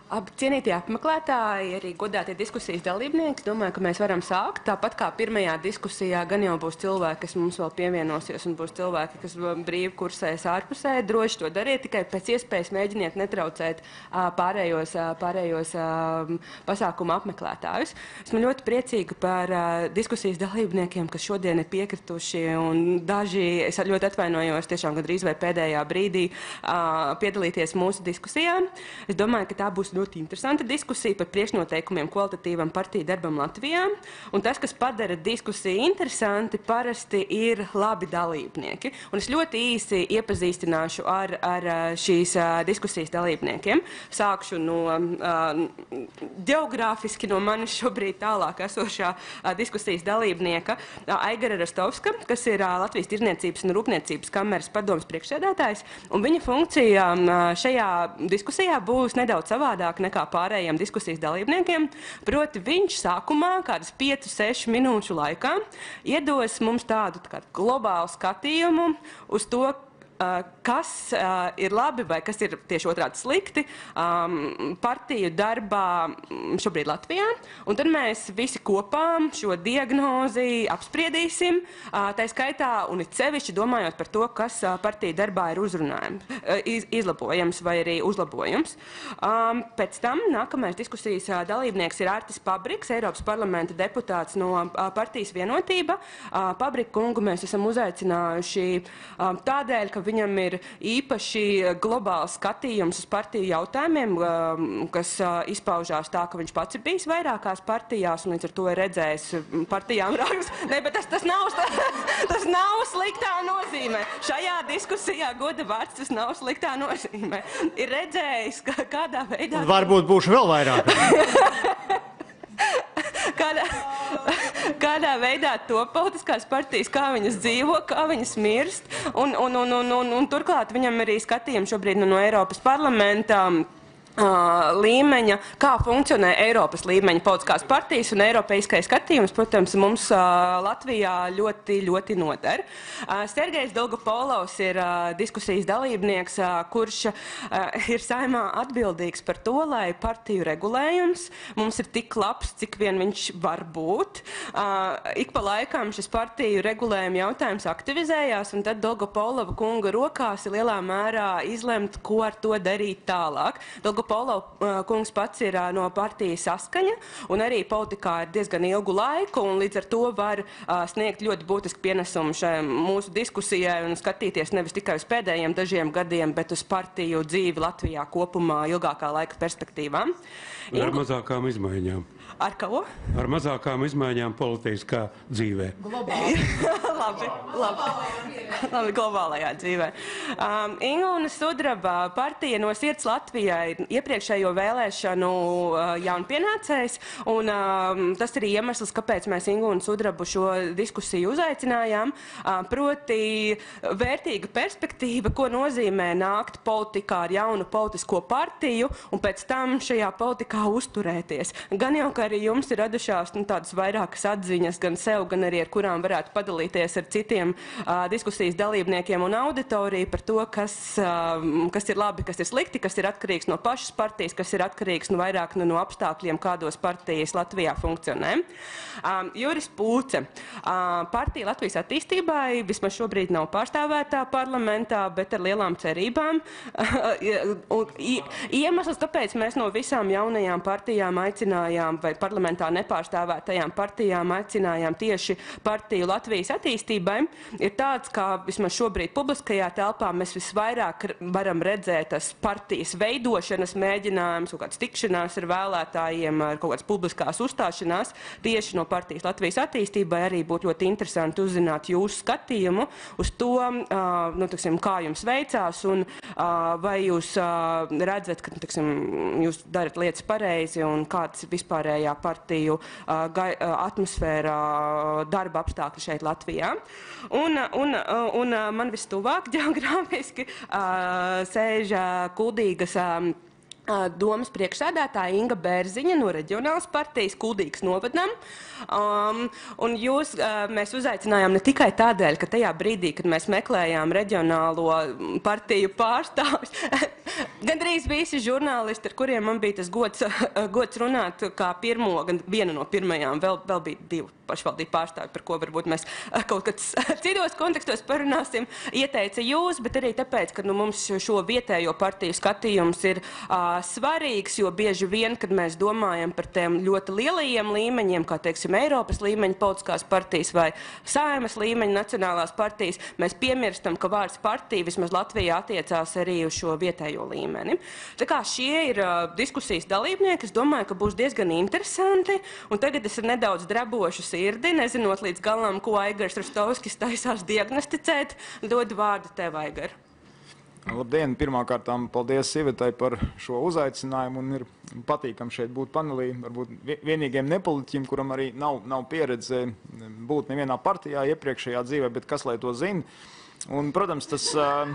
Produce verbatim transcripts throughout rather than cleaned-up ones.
Cienītie apmeklētāji, arī godātie diskusijas dalībnieki, domāju, ka mēs varam sākt. Tāpat kā pirmajā diskusijā, gan jau būs cilvēki, kas mums vēl pievienosies, un būs cilvēki, kas brīvi kursēs ārpusē. Droši to dariet, tikai pēc iespējas mēģiniet netraucēt pārējos, pārējos pasākuma apmeklētājus. Esmu ļoti priecīga par diskusijas dalībniekiem, kas šodien ir piekrituši, un daži, es ļoti atvainojos, tiešām gandrīz vai pēdējā brīdī piedalīties mūsu diskusijā. Es domāju, ka tā būs ļoti interesanta diskusija par priekšnoteikumiem kvalitatīvam partiju darbam Latvijā. Un tas, kas padara diskusiju interesanti, parasti ir labi dalībnieki. Un es ļoti īsi iepazīstināšu ar, ar šīs diskusijas dalībniekiem. Sākšu no uh, ģeogrāfiski no manis šobrīd tālāk esošā uh, diskusijas dalībnieka uh, Aigara Rastovska, kas ir uh, Latvijas Tirdzniecības un Rūpniecības kameras padomes priekšsēdētājs. Un viņa funkcija uh, šajā diskusijā būs nedaudz savādāk nekā pārējiem diskusijas dalībniekiem. Proti viņš sākumā, kādas piecu sešu minūšu laikā, iedos mums tādu tā kā globālu skatījumu uz to, kas ir labi vai kas ir tieši otrādi slikti um, partiju darbā šobrīd Latvijā. Un tad mēs visi kopā šo diagnozi apspriedīsim, uh, tā skaitā un it sevišķi domājot par to, kas uh, partiju darbā ir uzrunājums, uh, iz, izlabojams vai arī uzlabojums. Um, pēc tam nākamais diskusijas uh, dalībnieks ir Artis Pabriks, Eiropas parlamenta deputāts no uh, partijas Vienotība. Uh, Pabriku kungu mēs esam uzaicinājuši um, tādēļ, ka viņam ir īpaši globāls skatījums uz partiju jautājumiem, kas izpaužās tā, ka viņš pats ir bijis vairākās partijās un līdz ar to ir redzējis partijām rakstus. Nē, bet tas, tas, nav, tas nav sliktā nozīmē. Šajā diskusijā goda vārds tas nav sliktā nozīmē. Ir redzējis, ka kādā veidā... Varbūt būšu vēl vairāk. Kādā, kādā veidā to politiskās partijas, kā viņas dzīvo, kā viņas mirst, un, un, un, un, un, un turklāt viņam arī skatījumi šobrīd no Eiropas parlamenta Uh, līmeņa, kā funkcionē Eiropas līmeņa politiskās partijas un eiropeiskais skatījums, protams, mums uh, Latvijā ļoti, ļoti noder. Uh, Sergejs Dolgopolovs ir uh, diskusijas dalībnieks, uh, kurš uh, ir Saeimā atbildīgs par to, lai partiju regulējums mums ir tik labs, cik vien viņš var būt. Uh, ik pa laikam šis partiju regulējuma jautājums aktivizējās, un tad Dolgopolova kunga rokās ir lielā mērā izlemt, ko ar to darīt tālāk. Dolgopolov kungs pats ir no partijas Saskaņa un arī politikā ir diezgan ilgu laiku un līdz ar to var uh, sniegt ļoti būtisku pienesumu šai mūsu diskusijai un skatīties nevis tikai uz pēdējiem dažiem gadiem, bet uz partiju dzīvi Latvijā kopumā ilgākā laika perspektīvā. Ar Ingu... mazākām izmaiņām. Ar ko? Ar mazākām izmaiņām politiskā dzīvē. Globāli. labi, labi. labi, globālajā dzīvē. Um, Ingūna Sudraba partija No sirds Latvijai iepriekšējo vēlēšanu uh, jaunpienācējs, un um, tas ir iemesls, kāpēc mēs Ingūnu Sudrabu šo diskusiju uzaicinājām. Uh, proti vērtīga perspektīva, ko nozīmē nākt politikā ar jaunu politisko partiju, un pēc tam šajā politikā uzturēties. Gan jau, ka arī jums ir radušās nu, tādas vairākas atziņas gan sev, gan arī ar kurām varētu padalīties ar citiem uh, diskusijas dalībniekiem un auditoriju par to, kas, uh, kas ir labi, kas ir slikti, kas ir atkarīgs no pašas partijas, kas ir atkarīgs no vairāk no, no apstākļiem, kādos partijas Latvijā funkcionē. Um, Juris Pūce. Uh, partija Latvijas attīstībai vismaz šobrīd nav pārstāvētā parlamentā, bet ar lielām cerībām. Uh, iemesls, kāpēc mēs no visām jaunajām partijām aicinājām vai parlamentā nepārstāvētajām partijām aicinājām tieši partiju Latvijas attīstībai, ir tāds, ka vismaz šobrīd publiskajā telpā mēs visvairāk varam redzēt tas partijas veidošanas mēģinājums, kaut kāds tikšanās ar vēlētājiem, ar kaut kāds publiskās uzstāšanās tieši no partijas Latvijas attīstībai. Arī būtu ļoti interesanti uzzināt jūsu skatījumu uz to, uh, nu, tiksim, kā jums veicās un uh, vai jūs uh, redzat, ka, nu, tiksim, jūs darat lietas pareizi un kāds vispārējā partiju uh, gai, uh, atmosfēra, uh, darba apstākļi šeit Latvijā. Un, un, uh, un uh, man vistuvāk ģeogrāfiski uh, sēž uh, Kuldīgas uh, domas priekšsēdētāja Inga Bērziņa no Reģionālas partijas Kuldīgas novadam. Um, un jūs, uh, mēs uzaicinājām ne tikai tādēļ, ka tajā brīdī, kad mēs meklējām reģionālo partiju pārstāvis, gandrīz visi žurnālisti, ar kuriem man bija tas gods, gods runāt kā pirmo, gan vienu no pirmajām, vēl, vēl bija divu pašvaldību pārstāvi, par ko varbūt mēs kaut kāds citos kontekstos parunāsim, ieteica jūs, bet arī tāpēc, ka nu, mums šo vietējo partiju skatījums ir uh, svarīgs, jo bieži vien, kad mēs domājam par tiem ļoti lielajiem līmeņiem, kā teiksim Eiropas līmeņa politiskās partijas vai Saeimas līmeņa nacionālās partijas, mēs piemirstam, ka vārds partija vismaz Latvijā attiecās arī uz šo vietējo līmeni. Tā kā šie ir uh, diskusijas dalībnieki, es domāju, ka būs diezgan interesanti, un tagad es ir nedaudz drabošu sirdi, nezinot līdz galam, ko Aigars Rustovskis taisās diagnosticēt. Dodu vārdu tev, Aigar. Labdien! Pirmkārtām paldies Ivetai par šo uzaicinājumu, un ir patīkam šeit būt panelī, varbūt vienīgiem nepolitiķim, kuram arī nav, nav pieredze būt nevienā partijā iepriekšējā dzīvē, bet kas lai to zina. Un, protams, tas...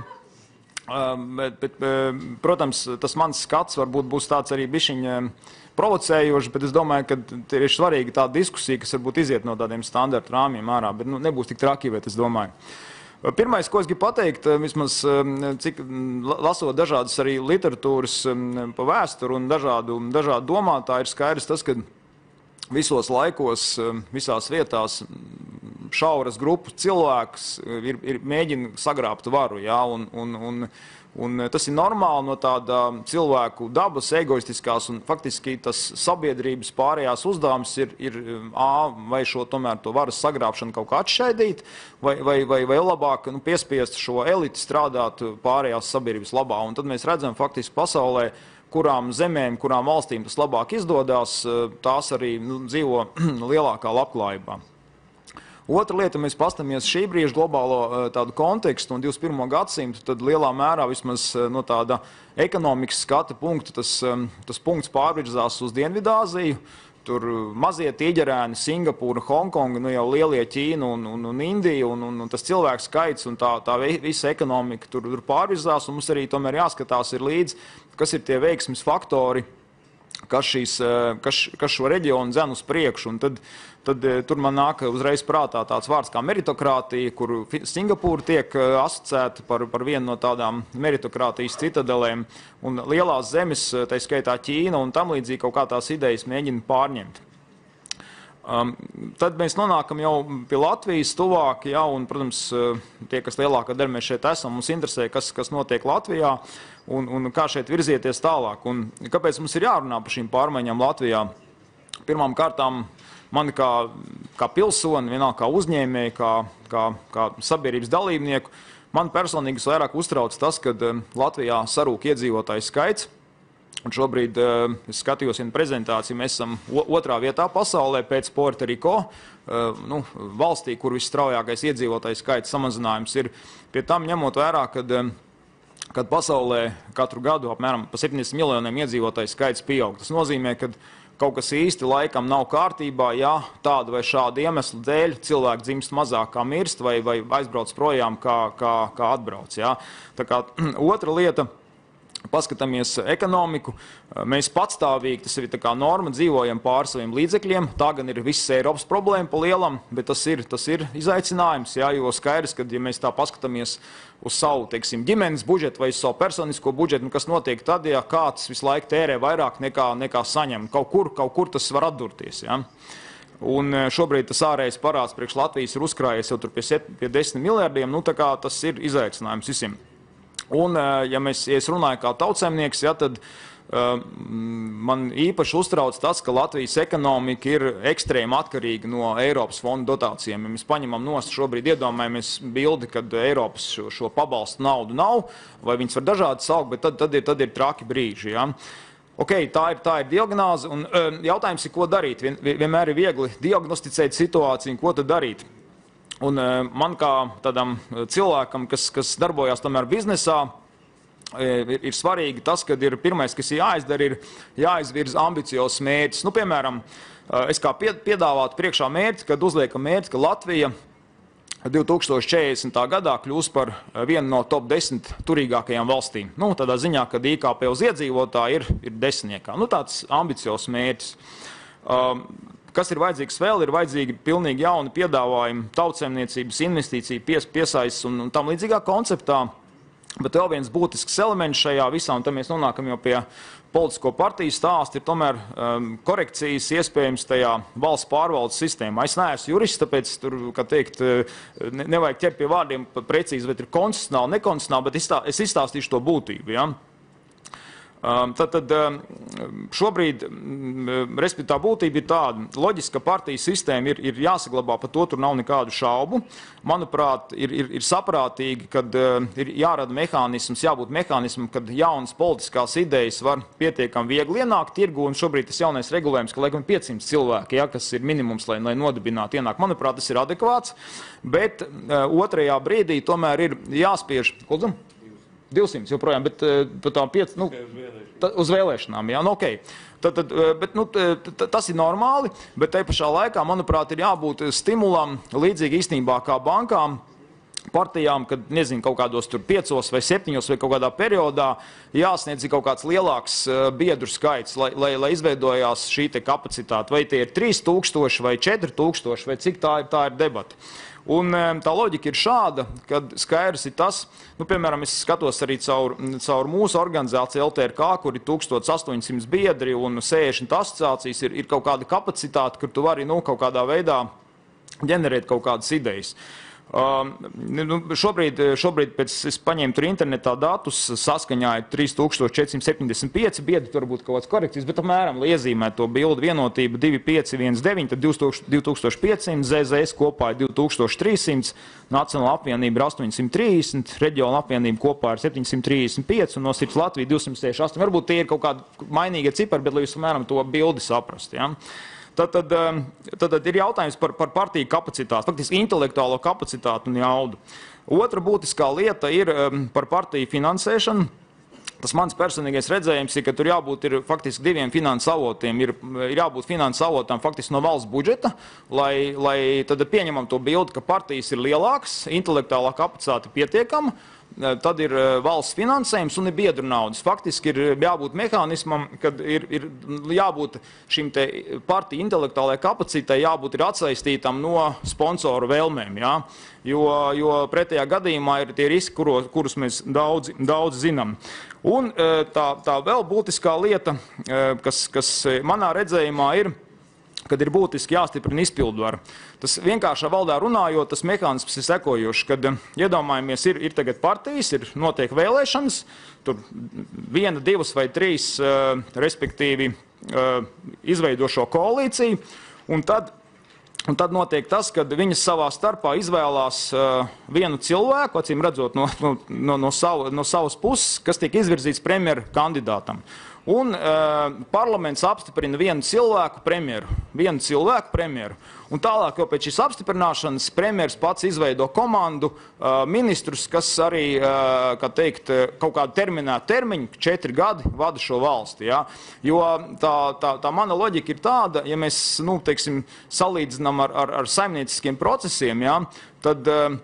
Bet, bet, protams, tas mans skats varbūt būs tāds arī bišķiņ provocējoši, bet es domāju, ka ir svarīga tā diskusija, kas varbūt iziet no tādiem standarta rāmjiem ārā, bet nu, nebūs tik traki, bet es domāju. Pirmais, ko es gribu pateikt, vismaz cik lasot dažādas arī literatūras pa vēsturu un dažādu, dažādu domātāju, ir skaidrs tas, ka visos laikos, visās vietās šauras grupu cilvēks ir, ir mēģina sagrābt varu, jā, un, un, un, un tas ir normāli no tāda cilvēku dabas, egoistiskās, un faktiski tas sabiedrības pārējās uzdevums ir, ir ā, vai šo tomēr to varas sagrābšanu kaut kā atšķaidīt, vai, vai, vai, vai labāk nu, piespiest šo eliti strādāt pārējās sabiedrības labā. Un tad mēs redzam faktiski pasaulē, kurām zemēm, kurām valstīm tas labāk izdodās, tās arī nu, dzīvo lielākā labklājībā. Otra lieta, mēs pastamies šī brīža globālo tādu kontekstu un divdesmit pirmo gadsimtu, tad lielā mērā vismaz no tāda ekonomikas skata punkta tas, tas punkts pārvirzās uz Dienvidāziju. Tur mazie tīģerēni, Singapūra, Hongkonga, nu jau lielie Ķīna un, un, un Indija, un, un, un tas cilvēku skaits un tā, tā visa ekonomika tur, tur pārvirzās, un mums arī tomēr jāskatās ir līdz, kas ir tie veiksmes faktori, kas, šīs, kas, kas šo reģionu dzen uz priekšu. Un tad, tad tur man nāk uzreiz prātā tāds vārds kā meritokratija, kur Singapūra tiek asociēta par, par vienu no tādām meritokratijas citadelēm, un lielās zemes, tā skaitā Ķīna un tam līdzīgi kaut kā tās idejas mēģina pārņemt. Um, tad mēs nonākam jau pie Latvijas tuvāk, ja, un, protams, tie, kas lielākā daļa mēs šeit esam, mums interesē, kas, kas notiek Latvijā, un, un kā šeit virzieties tālāk. Un kāpēc mums ir jārunā par šīm pārmaiņām Latvijā? Pirmām kārtām, mani kā, kā pilsoni, vienalga kā uzņēmēji, kā, kā, kā sabiedrības dalībnieku, man personīgi vairāk uztrauc tas, ka Latvijā sarūk iedzīvotāju skaits. Un šobrīd, es skatījos vienu prezentāciju, mēs esam otrā vietā pasaulē pēc Puerto Rico, nu, valstī, kur visstraujākais iedzīvotāju skaits samazinājums ir. Pie tam ņemot vērā, kad, kad pasaulē katru gadu apmēram pa septiņdesmit miljoniem iedzīvotāju skaits pieaug. Tas nozīmē, ka kaut kas īsti laikam nav kārtībā, ja tāda vai šāda iemesla dēļ cilvēki dzimst mazāk kā mirst vai, vai aizbrauc projām kā, kā, kā atbrauc. Ja. Tā kā otra lieta. Paskatāmies ekonomiku, mēs patstāvīgi, tas ir tā kā norma, dzīvojam pār saviem līdzekļiem, tā gan ir visas Eiropas problēma pa lielam, bet tas ir, tas ir izaicinājums, jā, jo skaidrs, ka ja mēs tā paskatāmies uz savu, teiksim, ģimenes budžetu vai uz savu personisko budžetu, nu, kas notiek tad, ja kāds visu laiku tērē vairāk nekā, nekā saņem, kaut kur, kaut kur tas var atdurties, jā. Un šobrīd tas ārējais parāds priekš Latvijas ir uzkrājies jau tur pie, pie desmit miljardiem, nu tā kā tas ir izaicinājums visiem. Un, ja, mēs, ja es runāju kā tautsaimnieks, ja, tad uh, man īpaši uztrauc tas, ka Latvijas ekonomika ir ekstrēmi atkarīga no Eiropas fondu dotācijiem. Ja mēs paņemam nost šobrīd iedomājamies bildi, kad Eiropas šo, šo pabalstu naudu nav, vai viņas var dažādi saukt, bet tad, tad, ir, tad ir traki brīži. Ja. Ok, tā ir, tā ir diagnoze, un uh, jautājums ir, ko darīt. Vien, vienmēr ir viegli diagnosticēt situāciju, ko tad darīt. Un man kā tādam cilvēkam, kas, kas darbojās tomēr biznesā, ir, ir svarīgi tas, ka ir pirmais, kas jāizdara, ir jāizvirza ambiciozs mērķis. Nu, piemēram, es kā piedāvātu priekšā mērķi, kad uzliekam mērķi, ka Latvija divi tūkstoši četrdesmitā gadā kļūs par vienu no top desmit turīgākajām valstīm. Nu, tādā ziņā, ka I K P uz iedzīvotāju ir, ir desmitniekā. Nu, tāds ambiciozs mērķis. Um, kas ir vajadzīgs vēl? Ir vajadzīgi pilnīgi jauni piedāvājumi tautsaimniecības, investīciju, pies, piesaistes un, un tam līdzīgā konceptā. Bet vēl viens būtisks elements šajā visā, un tam mēs nonākam jau pie politisko partiju stāsta, ir tomēr um, korekcijas iespējams tajā valsts pārvaldes sistēmā. Es neesmu jurists, tāpēc tur, kā teikt, ne, nevajag ķert pie vārdiem precīzi, bet ir konstitucionāli, nekonstitucionāli, bet izstā, es izstāstīšu to būtību. Ja? Um, tad, tad um, šobrīd, um, respektīvi, tā būtība ir tāda, loģiska partiju sistēma ir, ir jāsaglabā, par to tur nav nekādu šaubu. Manuprāt, ir, ir, ir saprātīgi, kad uh, ir jārada mehānisms, jābūt mehānismam, kad jaunas politiskās idejas var pietiekami viegli ienākt tirgu, un šobrīd tas jaunais regulējums, ka laikam piecsimt cilvēki, ja, kas ir minimums, lai, lai nodibinātu ienāk. Manuprāt, tas ir adekvāts, bet uh, otrajā brīdī tomēr ir jāspiež, kuldam? divsimt joprojām, bet uh, tā piec, nu, tā, uz vēlēšanām, jā, nu, okei. Tad, tad, bet, nu, tas ir normāli, bet te pašā laikā, manuprāt, ir jābūt stimulam līdzīgi īstenībā kā bankām, partijām, kad, nezinu, kaut kādos tur piecos vai septiņos vai kaut kādā periodā jāsniedz kaut kāds lielāks uh, biedru skaits, lai, lai, lai izveidojās šī te kapacitāte. Vai tie ir trīs tūkstoši vai četri tūkstoši, vai cik tā ir, tā ir debata. Un um, tā loģika ir šāda, kad skaidrs ir tas, nu, piemēram, es skatos arī caur, caur mūsu organizāciju L T R K, kur ir tūkstoš astoņsimt biedri un sešdesmit asociācijas, ir, ir kaut kāda kapacitāte, kur tu vari, nu, kaut kādā veidā ģenerēt kaut kādas idejas. Uh, nu, šobrīd, šobrīd pēc es paņēmu tur internetā datus, saskaņā ir trīs tūkstoši četri simti septiņdesmit pieci biedri, tur būtu kaut kāds korekcijas, bet apmēram, lai iezīmētu to bildu vienotību divi pieci viens deviņi, tad divi tūkstoši piecsimt, Z Z S kopā ir divi tūkstoši trīs simti, Nacionāla apvienība ir astoņi simti trīsdesmit, Reģiona apvienība kopā ir septiņi simti trīsdesmit pieci un no Sirds Latvija divi simti sešdesmit astoņi. Varbūt tie ir kaut kādi mainīgie cipari, bet lai jūs apmēram to bildi saprast. Ja? Tad, tad, tad, tad ir jautājums par, par partiju kapacitāti, faktiski intelektuālo kapacitāti un jaudu. Otra būtiskā lieta ir par partiju finansēšanu. Tas mans personīgais redzējums ir, ka tur jābūt ir faktiski diviem finanses avotiem. Ir, ir jābūt finanses avotam faktiski no valsts budžeta, lai, lai tad pieņemam to bildi, ka partijas ir lielākas, intelektuālā kapacitāte pietiekama, tad ir valsts finansējums un ir biedru naudas. Faktiski ir jābūt mehānismam, kad ir, ir jābūt šim te partiju intelektuālajai kapacitātei, jābūt ir atsaistītam no sponsoru vēlmēm. Ja? Jo, jo pretējā gadījumā ir tie riski, kuro, kurus mēs daudz, daudz zinām. Un tā, tā vēl būtiskā lieta, kas, kas manā redzējumā ir, kad ir būtiski jāstiprina izpildvaru. Tas vienkāršā valdā runājot, tas mehānisms ir sekojošs, kad iedomājamies, ir, ir tagad partijas, ir notiek vēlēšanas, tur viena, divas vai trīs, uh, respektīvi, uh, izveido šo koalīciju, un tad, un tad notiek tas, kad viņas savā starpā izvēlās uh, vienu cilvēku, acīm redzot no, no, no, no, savu, no savas puses, kas tiek izvirzīts premjeru kandidātam. Un uh, parlaments apstiprina vienu cilvēku premjeru, vienu cilvēku premjeru. Un tālāk, jau pēc šīs apstiprināšanas, premjers pats izveido komandu, uh, ministrus, kas arī, uh, kā teikt, kaut kādu terminētu termiņu, četri gadi vada šo valsti. Ja? Jo tā, tā, tā mana loģika ir tāda, ja mēs, nu, teiksim, salīdzinām ar, ar, ar saimnieciskiem procesiem, ja? Tad uh,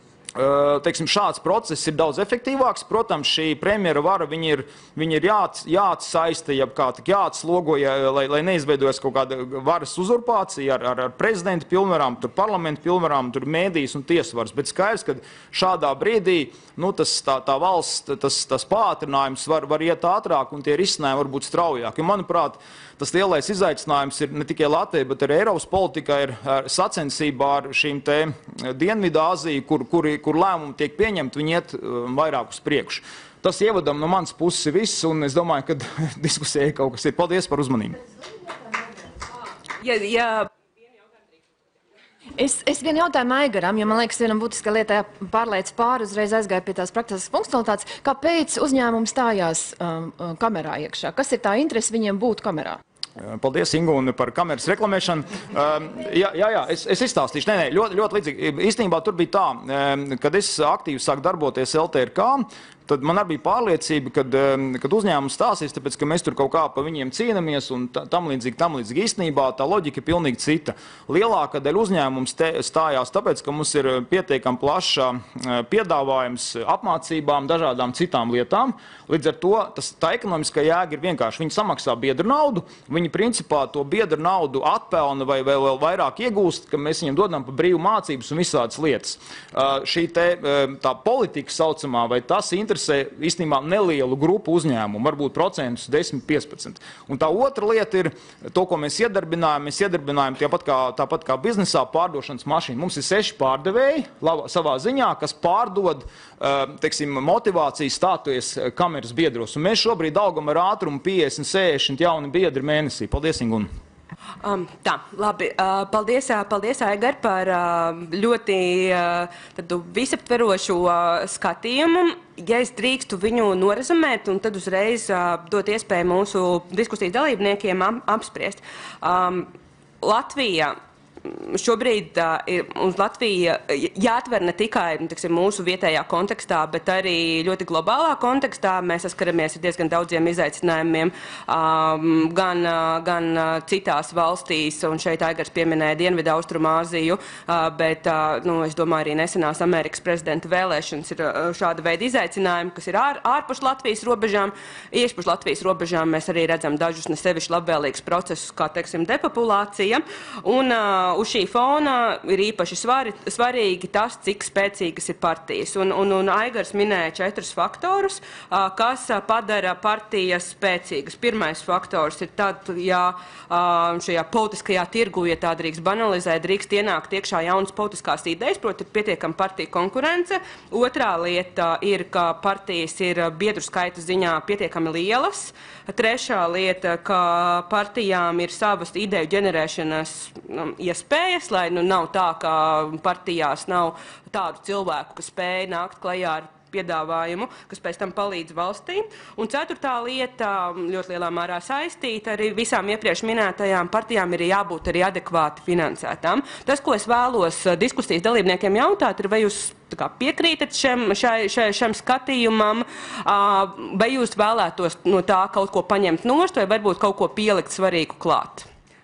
teiksim, šāds process ir daudz efektīvāks. Protams, šī premjera vara viņi ir, viņi ir jāats, jāatsaista, jeb kā tik jāatslogoja, lai, lai neizveidojas kaut kāda varas uzurpācija ar, ar, ar prezidentu pilnvarām, tur parlamentu pilnvarām, tur mēdīs un tiesvaras. Bet skaidrs, ka šādā brīdī nu, tas, tā, tā valsts, tas, tas pātrinājums var, var iet ātrāk un tie risinājumi var būt straujāki. Manuprāt, tas lielais izaicinājums ir ne tikai Latvijai, bet arī Eiropas politikā ir sacensībā ar šīm te Dienvidāziju, kur, kur, kur lēmumi tiek pieņemti, viņi iet vairāk uz priekšu. Tas ievadam no manas puses ir viss, un es domāju, ka diskusijai kaut kas ir. Paldies par uzmanību. Ja, ja... Es, es vienu jautājumu Aigaram, jo man liekas, vienam būtiskā lietā pārlēc pāri, uzreiz aizgāja pie tās praktiskas funkcionalitātes. Kāpēc uzņēmumi stājās um, kamerā iekšā? Kas ir tā interese viņiem būt kamerā? Paldies, Ingu, un par kameras reklamēšanu. Um, jā, jā, jā, es, es izstāstīšu. Nē, nē, ļoti, ļoti līdzīgi. Īstenībā tur bija tā, um, kad es aktīvi sāku darboties L T R K, tad man arī bija pārliecība, kad, kad uzņēmums stāsies, tāpēc, ka mēs tur kaut kā pa viņiem cīnamies un tam līdzīgi, tam līdzīgi. Īstenībā tā loģika ir pilnīgi cita. Lielākā daļa uzņēmums te stājās tāpēc, ka mums ir pietiekami plaša piedāvājums apmācībām, dažādām citām lietām. Līdz ar to tas, tā ekonomiskā jēga ir vienkārši. Viņi samaksā biedru naudu, viņi principā to biedru naudu atpelna vai vēl, vēl vairāk iegūst, ka mēs viņiem dodam pa brīvu mācības un visādas lietas. Uh, šī te, uh, tā politika saucamā, vai tas interesē īstenībā nelielu grupu uzņēmumu, varbūt procentus desmit, piecpadsmit. Un tā otra lieta ir to, ko mēs iedarbinājam. Mēs iedarbinājam tāpat kā, tāpat kā biznesā pārdošanas mašīnu. Mums ir seši pārdevēji labā, savā ziņā, kas pārdod uh, teiksim, motivāciju stāties kameras biedros. Un mēs šobrīd augam ar ātrumu piecdesmit, sešdesmit jauni biedri mēnesī. Paldies, Ingun! Um, tā, labi. Uh, paldies, uh, paldies Aigar, par uh, ļoti uh, tādu visaptverošu uh, skatījumu. Ja es drīkstu viņu noresumēt, un tad uzreiz uh, dot iespēju mūsu diskusijas dalībniekiem ap, apspriest. Um, Latvija šobrīd uh, ir uz Latviju jāatver ne tikai tiksim, mūsu vietējā kontekstā, bet arī ļoti globālā kontekstā. Mēs saskaramies ar diezgan daudziem izaicinājumiem um, gan, uh, gan uh, citās valstīs, un šeit Aigars pieminēja Dienvidu Austrumāziju, uh, bet uh, nu, es domāju arī nesenās Amerikas prezidenta vēlēšanas ir uh, šāda veida izaicinājumi, kas ir ār, ārpus Latvijas robežām. Iešpus Latvijas robežām mēs arī redzam dažus ne sevišķi labvēlīgus procesus, kā teiksim, depopulācija. Un, uh, Uz šī fona ir īpaši svari, svarīgi tas, cik spēcīgas ir partijas. Un, un, un Aigars minēja četrus faktorus, kas padara partijas spēcīgas. Pirmais faktors ir tad, ja šajā politiskajā tirgu, ja tā drīkst banalizēt, drīkst ienākt iekšā jaunas politiskās idejas, proti pietiekama partija konkurence. Otrā lieta ir, ka partijas ir biedru skaita ziņā pietiekami lielas. Trešā lieta, ka partijām ir savas ideju ģenerēšanas um, iespējas, lai nu, nav tā, ka partijās nav tādu cilvēku, kas spēj nākt klajā ar piedāvājumu, kas pēc tam palīdz valstīm. Un ceturtā lieta, ļoti lielā mērā saistīta, arī visām iepriekš minētajām partijām ir jābūt arī adekvāti finansētām. Tas, ko es vēlos diskusijas dalībniekiem jautāt, ir, vai jūs kā, piekrītat šem, šai, šai, šem skatījumam, vai jūs vēlētos no tā kaut ko paņemt nost, vai varbūt kaut ko pielikt svarīgu klāt?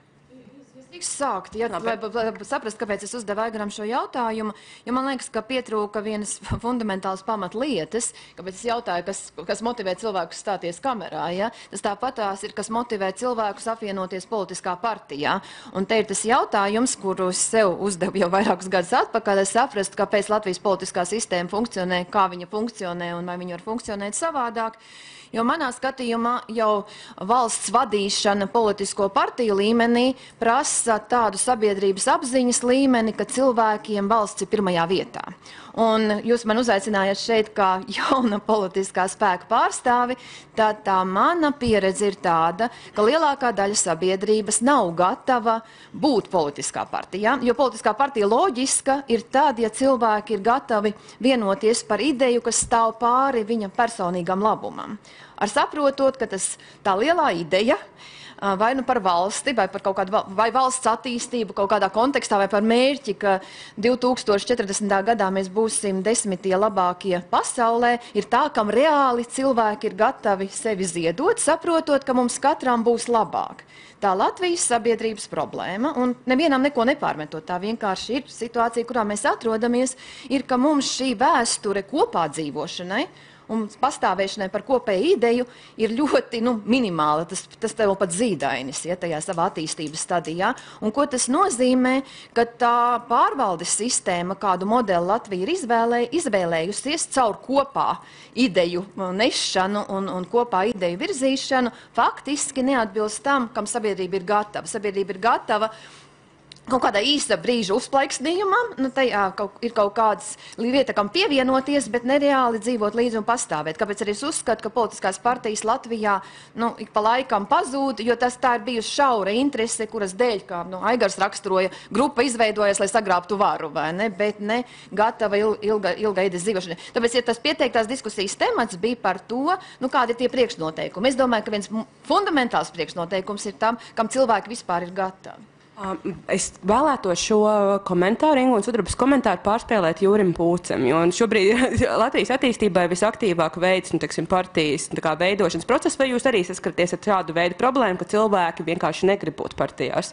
Sākt, ja, lai, lai saprast, kāpēc es uzdevu Aigaram šo jautājumu, jo man liekas, ka pietrūka vienas fundamentālas pamatlietas, kāpēc es jautāju, kas, kas motivē cilvēkus stāties kamerā, ja? Tas tāpatās ir, kas motivē cilvēkus apvienoties politiskā partijā. Un te ir tas jautājums, kuru es sev uzdevu jau vairākus gadus atpakaļ, es saprastu, kāpēc Latvijas politiskā sistēma funkcionē, kā viņa funkcionē un vai viņa var funkcionēt savādāk. Jo manā skatījumā jau valsts vadīšana politisko partiju līmenī prasa tādu sabiedrības apziņas līmeni, ka cilvēkiem valsts ir pirmajā vietā. Un jūs man uzaicinājāt šeit kā jauna politiskā spēka pārstāvi, tad tā mana pieredze ir tāda, ka lielākā daļa sabiedrības nav gatava būt politiskā partijā, jo politiskā partija loģiska ir tad, ja cilvēki ir gatavi vienoties par ideju, kas stāv pāri viņa personīgam labumam. Ar saprotot, ka tas tā lielā ideja, vai nu par valsti, vai par kaut kādu vai valsts attīstību kaut kādā kontekstā, vai par mērķi, ka divi tūkstoši četrdesmitā gadā mēs būsim desmitie labākie pasaulē, ir tā, kam reāli cilvēki ir gatavi sevi ziedot, saprotot, ka mums katram būs labāk. Tā Latvijas sabiedrības problēma, un nevienam neko nepārmetot, tā vienkārši ir situācija, kurā mēs atrodamies, ir, ka mums šī vēsture kopā dzīvošanai un pastāvēšanai par kopēju ideju ir ļoti nu, minimāla. Tas, tas tev pat zīdainis, ja, tajā savā attīstības stadijā. Un ko tas nozīmē, ka tā pārvaldes sistēma, kādu modeli Latvija ir izvēlē, izvēlējusies caur kopā ideju nešanu un, un kopā ideju virzīšanu, faktiski neatbilst tam, kam sabiedrība ir gatava. Sabiedrība ir gatava kaut kādā īsa brīža uzplaiksnījumam, nu, tajā kaut, ir kaut kāds vieta, kam pievienoties, bet nereāli dzīvot līdzi un pastāvēt. Kāpēc arī es uzskatu, ka politiskās partijas Latvijā nu, ik pa laikam pazūd, jo tas tā ir bijusi šaura interese, kuras dēļ, kā nu, Aigars raksturoja, grupa izveidojas, lai sagrābtu varu, vai ne, bet ne gatava il, ilga, ilga idejas dzīvošanai. Tāpēc, ja tas pieteiktās diskusijas temats bija par to, nu, kādi ir tie priekšnoteikumi. Es domāju, ka viens fundamentāls priekšnoteikums ir tam, kam cilvēki vispār ir gatavi. Es vēlētos šo komentāru, Ingu un Sudrabas komentāru pārspēlēt Jūrim Pūcem, jo šobrīd Latvijas attīstībai visaktīvāk veids, nu, teksim, partijas nu, kā veidošanas process, vai jūs arī saskaraties ar šādu veidu problēmu, ka cilvēki vienkārši negrib būt partijās?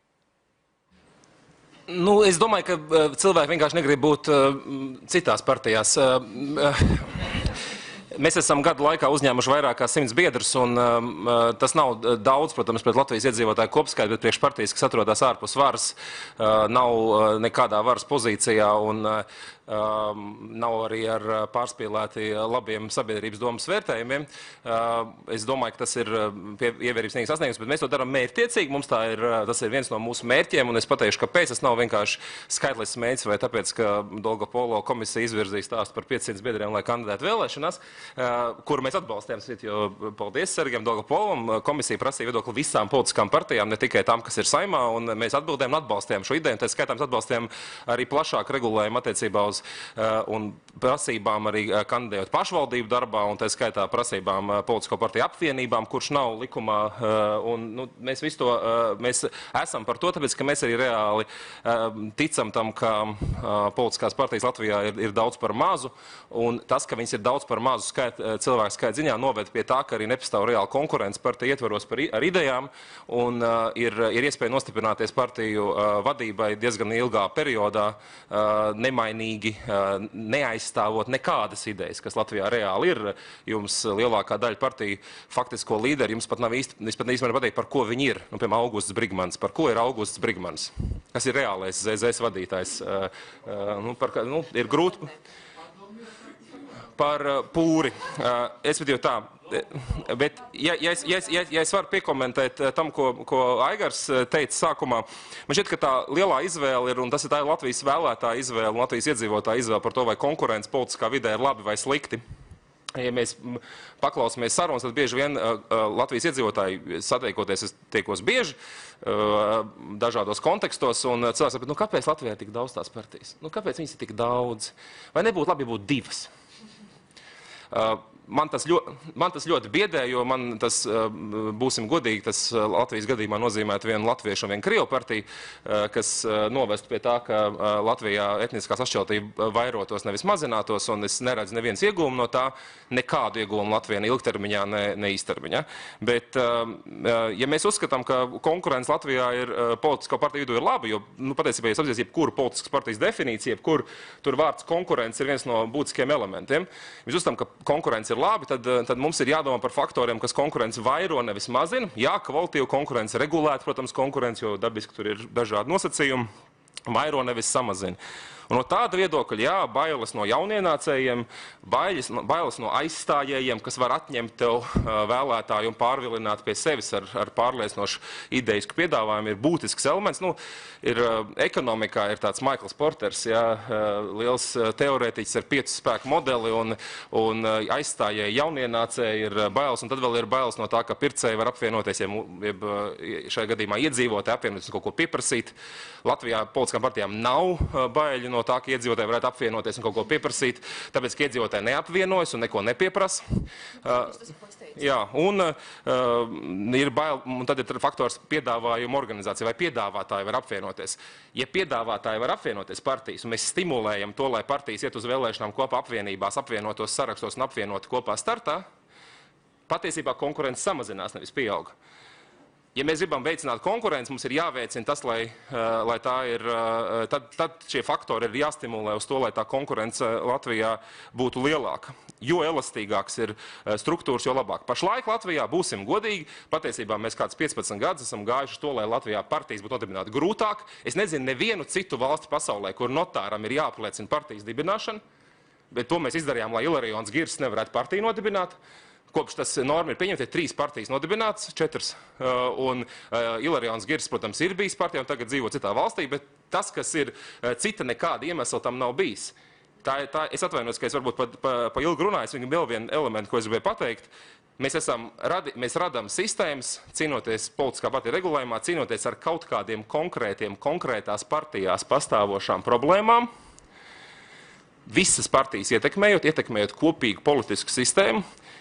Nu, es domāju, ka cilvēki vienkārši negrib būt uh, citās partijās. Uh, uh, Mēs esam gadu laikā uzņēmuši vairāk kā simts biedrus, un um, tas nav daudz, protams, pret Latvijas iedzīvotāju kopskaitu, bet priekš partijas, kas atrodas ārpus varas, uh, nav uh, nekādā varas pozīcijā un uh, um, nav arī ar pārspīlēti labiem sabiedrības domas vērtējumiem. Uh, es domāju, ka tas ir ievērības sniegs sasniegums, bet mēs to darām mērķtiecīgi. Mums tā ir, tas ir viens no mūsu mērķiem, un es pateikšu, kāpēc. Tas nav vienkārši skaitlisks mērķis vai tāpēc, ka Dolgopolo komisija izvirzīja stāstu par piecsimt biedriem, lai kandidētu vēlēšanās. Uh, kuru mēs atbalstījām, jo paldies Sergejam Dolgopolam, komisija prasīja viedokli visām politiskām partijām, ne tikai tām, kas ir Saimā, un mēs atbildējām un atbalstījām šo ideju, un tā skaitā mēs atbalstījām arī plašāku regulējumu attiecībā uz uh, un prasībām arī uh, kandidējot pašvaldību darbā, un tā skaitā prasībām uh, politisko partiju apvienībām, kurš nav likumā, uh, un nu, mēs visu to, uh, mēs esam par to, tāpēc, ka mēs arī reāli uh, ticam tam, ka uh, politiskās partijas Latvijā ir, ir daudz par mazu, un tas, ka viņas ir daudz par mazu skait, cilvēku skaita ziņā noved pie tā, ka arī nepastāv reāla konkurence partiju ietvaros par, ar idejām, un uh, ir, ir iespēja nostiprināties partiju uh, vadībai diezgan ilgā periodā, uh, nemainīgi, uh, neaizstāvot nekādas idejas, kas Latvijā reāli ir. Jums lielākā daļa partiju faktisko līderi, jums pat nav īsti, es pat neīsti pateikt, par ko viņi ir. Nu, piemēram, Augusts Brigmans. Par ko ir Augusts Brigmans? Kas ir reālais Z Z S vadītājs? Uh, uh, nu, par, nu, ir grūti. Par uh, pūri. Uh, es vidēju tā, bet ja, ja, es, ja, ja, ja es varu piekomentēt uh, tam, ko, ko Aigars teica sākumā, man šķiet, ka tā lielā izvēle ir, un tas ir tā Latvijas vēlētāja izvēle, un Latvijas iedzīvotāja izvēle par to, vai konkurence politiskā vidē ir labi vai slikti. Ja mēs paklausāmies sarunas, tad bieži vien uh, Latvijas iedzīvotāji sateikoties, es tiekos bieži, uh, dažādos kontekstos, un cilvēks saka, nu kāpēc Latvijā ir tik daudz tās partijas? Nu kāpēc viņas ir tik daudz? Vai nebūtu labi, ja būtu divas? Uh, man, tas ļoti, man tas ļoti biedē, jo man tas, uh, būsim godīgi, tas uh, Latvijas gadījumā nozīmētu vienu latviešu un vienu krievu partiju, uh, kas uh, novestu pie tā, ka uh, Latvijā etniskā sašķeltība vairotos, nevis mazinātos, un es neredzu nevienas iegūmu no tā, nekādu iegūmu Latvijā ne ilgtermiņā, ne, ne īstermiņā. Bet, uh, ja mēs uzskatām, ka konkurence Latvijā ir uh, politisko partiju vidū ir laba, jo, nu, patiesībā, ja apzīst jebkuru politiskas partijas definīciju, jebkur tur vārds konkurence ir viens no būtiskiem elementiem. Mēs uzskatām, ka konkurence ir labi, tad, tad mums ir jādomā par faktoriem, kas konkurence vairo, nevis mazina. Jā, kvalitatīva konkurence regulēt, protams, konkurence, jo dabiski tur ir dažādi nosacījumi, vairo, nevis samazina. Un no tāda viedokļa, jā, bailes no jaunienācējiem, bailes, bailes no aizstājējiem, kas var atņemt tev uh, vēlētāju un pārvilināt pie sevis ar, ar pārliecinošu ideisku piedāvājumu, ir būtisks elements. Nu, ir, uh, ekonomikā ir tāds Maikls Porters, jā, uh, liels uh, teorētiķis ar piecu spēku modeli, un, un uh, aizstājēji jaunienācēji ir uh, bailes, un tad vēl ir bailes no tā, ka pircēji var apvienoties, ja, jeb uh, šajā gadījumā iedzīvotāji apvienoties un kaut ko pieprasīt. Latvijā politiskām partijām nav uh, baiļu no tā, ka iedzīvotāji varētu apvienoties un kaut ko pieprasīt, tāpēc, ka iedzīvotāji neapvienojas un neko nepieprasa. Uh, jā, un uh, ir bail, un tad ir faktors piedāvājuma organizācija, vai piedāvātāji var apvienoties. Ja piedāvātāji var apvienoties partijas, un mēs stimulējam to, lai partijas iet uz vēlēšanām kopā apvienībās, apvienotos sarakstos un apvienot kopā startā, patiesībā konkurence samazinās, nevis pieauga. Ja mēs gribam veicināt konkurenci, mums ir jāveicina tas, lai, uh, lai tā ir, uh, tad, tad šie faktori ir jāstimulē uz to, lai tā konkurence Latvijā būtu lielāka. Jo elastīgāks ir uh, struktūras, jo labāk. Pašlaik Latvijā, būsim godīgi, patiesībā mēs kāds piecpadsmit gadus esam gājuši to, lai Latvijā partijas būtu nodibināti grūtāk. Es nezinu nevienu citu valsti pasaulē, kur notāram ir jāapliecina partijas dibināšana, bet to mēs izdarījām, lai Ilarijons Girs nevarētu partiju nodibināt. Kopš tas norma ir pieņemta, ir trīs partijas nodibināts, četras, uh, un uh, Ilarijons Girs, protams, ir bijis partijā un tagad dzīvo citā valstī, bet tas, kas ir uh, cita nekāda iemesla tam nav bijis. Tā, tā, es atvainojos, ka es varbūt pa, pa, pa ilgi runāju, es viņam vēl vienu elementu, ko es gribēju pateikt. Mēs, esam, radi, mēs radām sistēmas, cīnoties politiskā partija regulējumā, cīnoties ar kaut kādiem konkrētiem, konkrētās partijās pastāvošām problēmām. Visas partijas ietekmējot, ietekmējot kopīgu politisku sistēmu,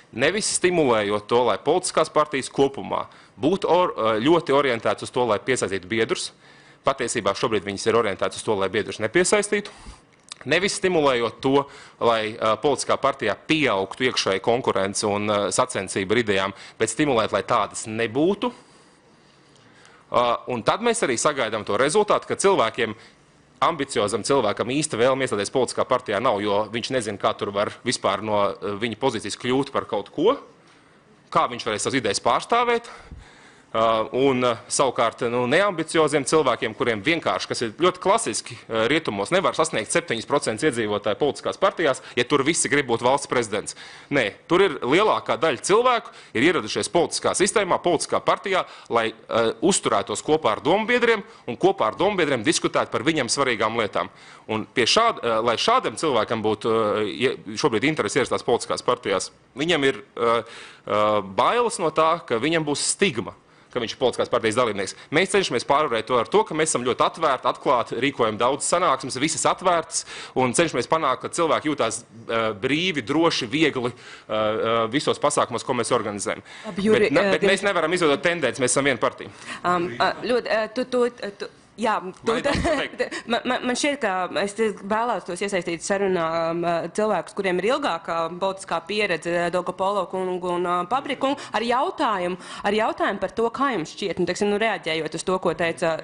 Nevis stimulējot to, lai politiskās partijas kopumā būtu or, ļoti orientēts uz to, lai piesaistītu biedrus. Patiesībā šobrīd viņas ir orientētas uz to, lai biedrus nepiesaistītu. Nevis stimulējot to, lai uh, politiskā partijā pieaugtu iekšēji konkurence un uh, sacensība ar idejām, bet stimulēt, lai tādas nebūtu. Uh, un tad mēs arī sagaidām to rezultātu, ka cilvēkiem, ambiciozam cilvēkam īsta vēlme iestāties politiskā partijā nav, jo viņš nezina, kā tur var vispār no uh, viņa pozīcijas kļūt par kaut ko, kā viņš varēs savas idejas pārstāvēt. Uh, un uh, savukārt nu, neambicioziem cilvēkiem, kuriem vienkārši, kas ir ļoti klasiski uh, rietumos, nevar sasniegt septiņi procenti iedzīvotāju politiskās partijās, ja tur visi grib būt valsts prezidents. Nē, tur ir lielākā daļa cilvēku, ir ieradušies politiskā sistēmā, politiskā partijā, lai uh, uzturētos kopā ar dombiedriem un kopā ar dombiedriem diskutētu par viņam svarīgām lietām. Un pie šād, uh, lai šādam cilvēkam būtu uh, šobrīd interesi ierastās politiskās partijās, viņam ir uh, uh, bailes no tā, ka viņam būs stigma, ka viņš ir politiskās partijas dalībnieks. Mēs cenšamies pārvarēt to ar to, ka mēs esam ļoti atvērti, atklāti, rīkojam daudz sanāksmes, visas atvērtas un cenšamies panākt, ka cilvēki jūtās uh, brīvi, droši, viegli uh, visos pasākumos, ko mēs organizējam. Abi, Juri, bet, ne, bet uh, mēs nevaram izveidot tendenci, mēs esam viena partija. Um, uh, ļoti, uh, tu, tu, tu. Jā, tu, man, man šķiet, ka es vēlētos iesaistīt sarunā cilvēkus, kuriem ir ilgākā politiskā pieredze, Dolgopolo kungu un Pabri kungu, ar jautājumu, ar jautājumu par to, kā jums šķiet, nu, teiksim, nu, reaģējot uz to, ko teica.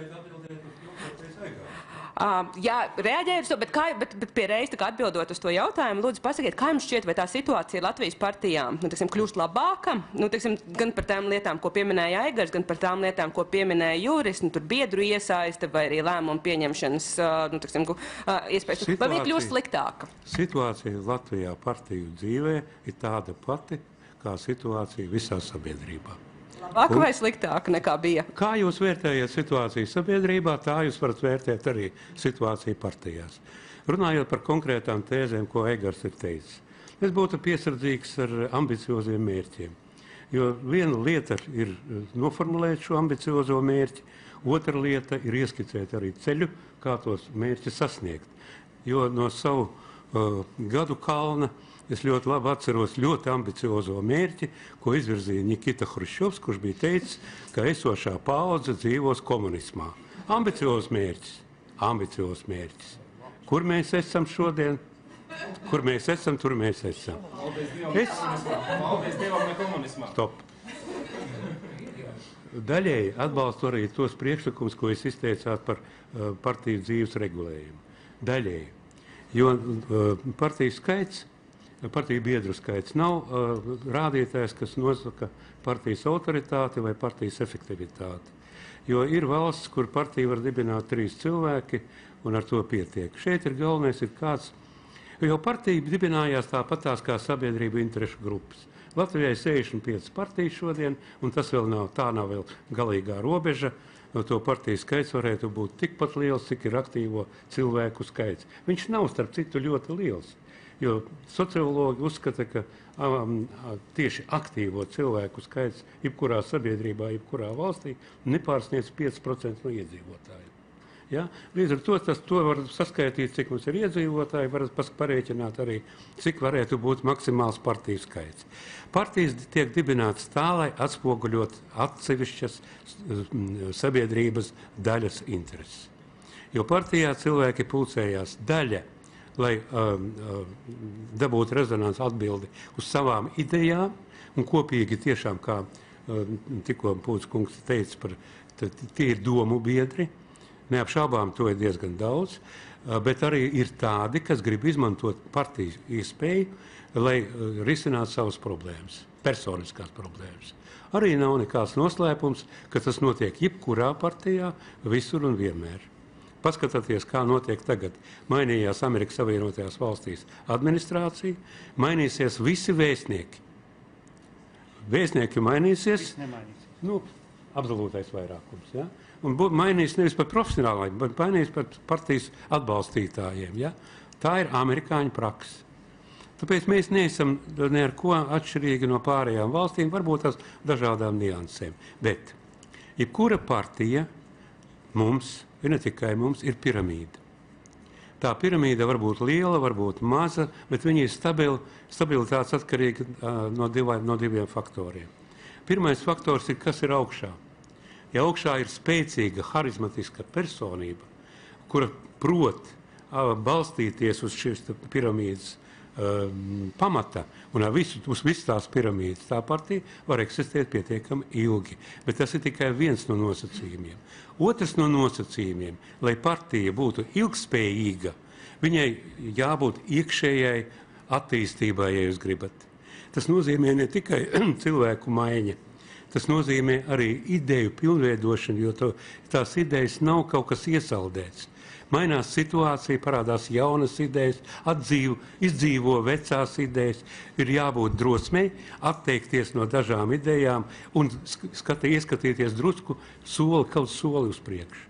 Uh, jā, reaģējot uz to, bet, kā, bet, bet pie reiz atbildot uz to jautājumu, lūdzu pasakiet, kā jums šķiet, vai tā situācija Latvijas partijām nu, teiksim, kļūst labāka, nu, teiksim, gan par tām lietām, ko pieminēja Aigars, gan par tām lietām, ko pieminēja Juris, nu, tur biedru iesaiste vai arī lēmumu pieņemšanas uh, nu, teiksim, uh, iespējas. Vai viņa kļūst sliktāka? Situācija Latvijā partiju dzīvē ir tāda pati, kā situācija visā sabiedrībā. Labāka vai sliktāka nekā bija? Kā jūs vērtējat situāciju sabiedrībā, tā jūs varat vērtēt arī situāciju partijās. Runājot par konkrētām tēzēm, ko Eigars ir teicis. Es būtu piesardzīgs ar ambicioziem mērķiem. Jo viena lieta ir noformulēt šo ambiciozo mērķi, otra lieta ir ieskicēt arī ceļu, kā tos mērķus sasniegt. Jo no savu uh, gadu kalna es ļoti labi atceros ļoti ambiciozo mērķi, ko izvirzīja Nikita Hruščovs, kurš bija teicis, ka esošā paudze dzīvos komunismā. Ambiciozs mērķis, ambiciozs mērķis. Kur mēs esam šodien? Kur mēs esam, tur mēs esam. Es... Paldies Dievam, ne komunismā. Stop. Daļēji atbalstu arī tos priekšlikumus, ko es izteicāt par uh, partiju dzīves regulējumu. Daļēji. Jo uh, partiju skaits Partiju biedru skaits nav uh, rādītājs, kas nosaka partijas autoritāti vai partijas efektivitāti. Jo ir valsts, kur partija var dibināt trīs cilvēki, un ar to pietiek. Šeit ir galvenais ir kāds, jo partija dibinājās tāpatās kā sabiedrība interešu grupas. Latvijai sešdesmit piecas partijas šodien, un tas vēl nav, tā nav vēl galīgā robeža. No to partiju skaits varētu būt tikpat liels, cik ir aktīvo cilvēku skaits. Viņš nav, starp citu, ļoti liels. Jo sociologi uzskata, ka um, tieši aktīvo cilvēku skaits jebkurā sabiedrībā, jebkurā valstī nepārsniedz pieci procenti no iedzīvotājiem. Ja? Līdz ar to tas to var saskaitīt, cik mums ir iedzīvotāji, var parēķināt arī, cik varētu būt maksimāls partiju skaits. Partijas tiek dibinātas tā, lai atspoguļot atsevišķas sabiedrības daļas intereses. Jo partijā cilvēki pulcējās daļa, lai uh, uh, dabūtu rezonansu atbildi uz savām idejām un kopīgi tiešām, kā uh, tikko Pūts kungs teica, par, tie ir domu biedri, neapšaubām to ir diezgan daudz, uh, bet arī ir tādi, kas grib izmantot partijas iespēju, lai uh, risinātu savas problēmas, personiskās problēmas. Arī nav nekāds noslēpums, ka tas notiek jebkurā partijā, visur un vienmēr. Paskatieties, kā notiek tagad. Mainījās Amerikas Savienotajās valstīs administrācija, mainīsies visi vēstnieki. Vēstnieki mainīsies, nu, absolūtais vairākums. Ja? Un mainīs nevis par profesionālajiem, bet mainīs par partijas atbalstītājiem. Ja? Tā ir amerikāņu praksa. Tāpēc mēs neesam ne ar ko atšķirīgi no pārējām valstīm, varbūt tās dažādām niansēm. Bet jebkura partija mums, ir ne tikai mums, ir piramīda. Tā piramīda var būt liela, var būt maza, bet viņa ir stabila, stabilitātes atkarīga uh, no, divā, no diviem faktoriem. Pirmais faktors ir, kas ir augšā. Ja augšā ir spēcīga, harizmatiska personība, kura prot uh, balstīties uz šīs piramīdas uh, pamata un visu, uz visas tās piramīdas, tā partija var eksistēt pietiekami ilgi. Bet tas ir tikai viens no nosacījumiem. Otrs no nosacījumiem, lai partija būtu ilgspējīga, viņai jābūt iekšējai attīstībai, ja jūs gribat. Tas nozīmē ne tikai cilvēku maiņa, tas nozīmē arī ideju pilnveidošanu, jo to, tās idejas nav kaut kas iesaldēts. Mainās situācija, parādās jaunas idejas, atdzīvo, izdzīvo vecās idejas, ir jābūt drosmei, atteikties no dažām idejām un skati, ieskatīties drusku soli, kaut soli uz priekšu.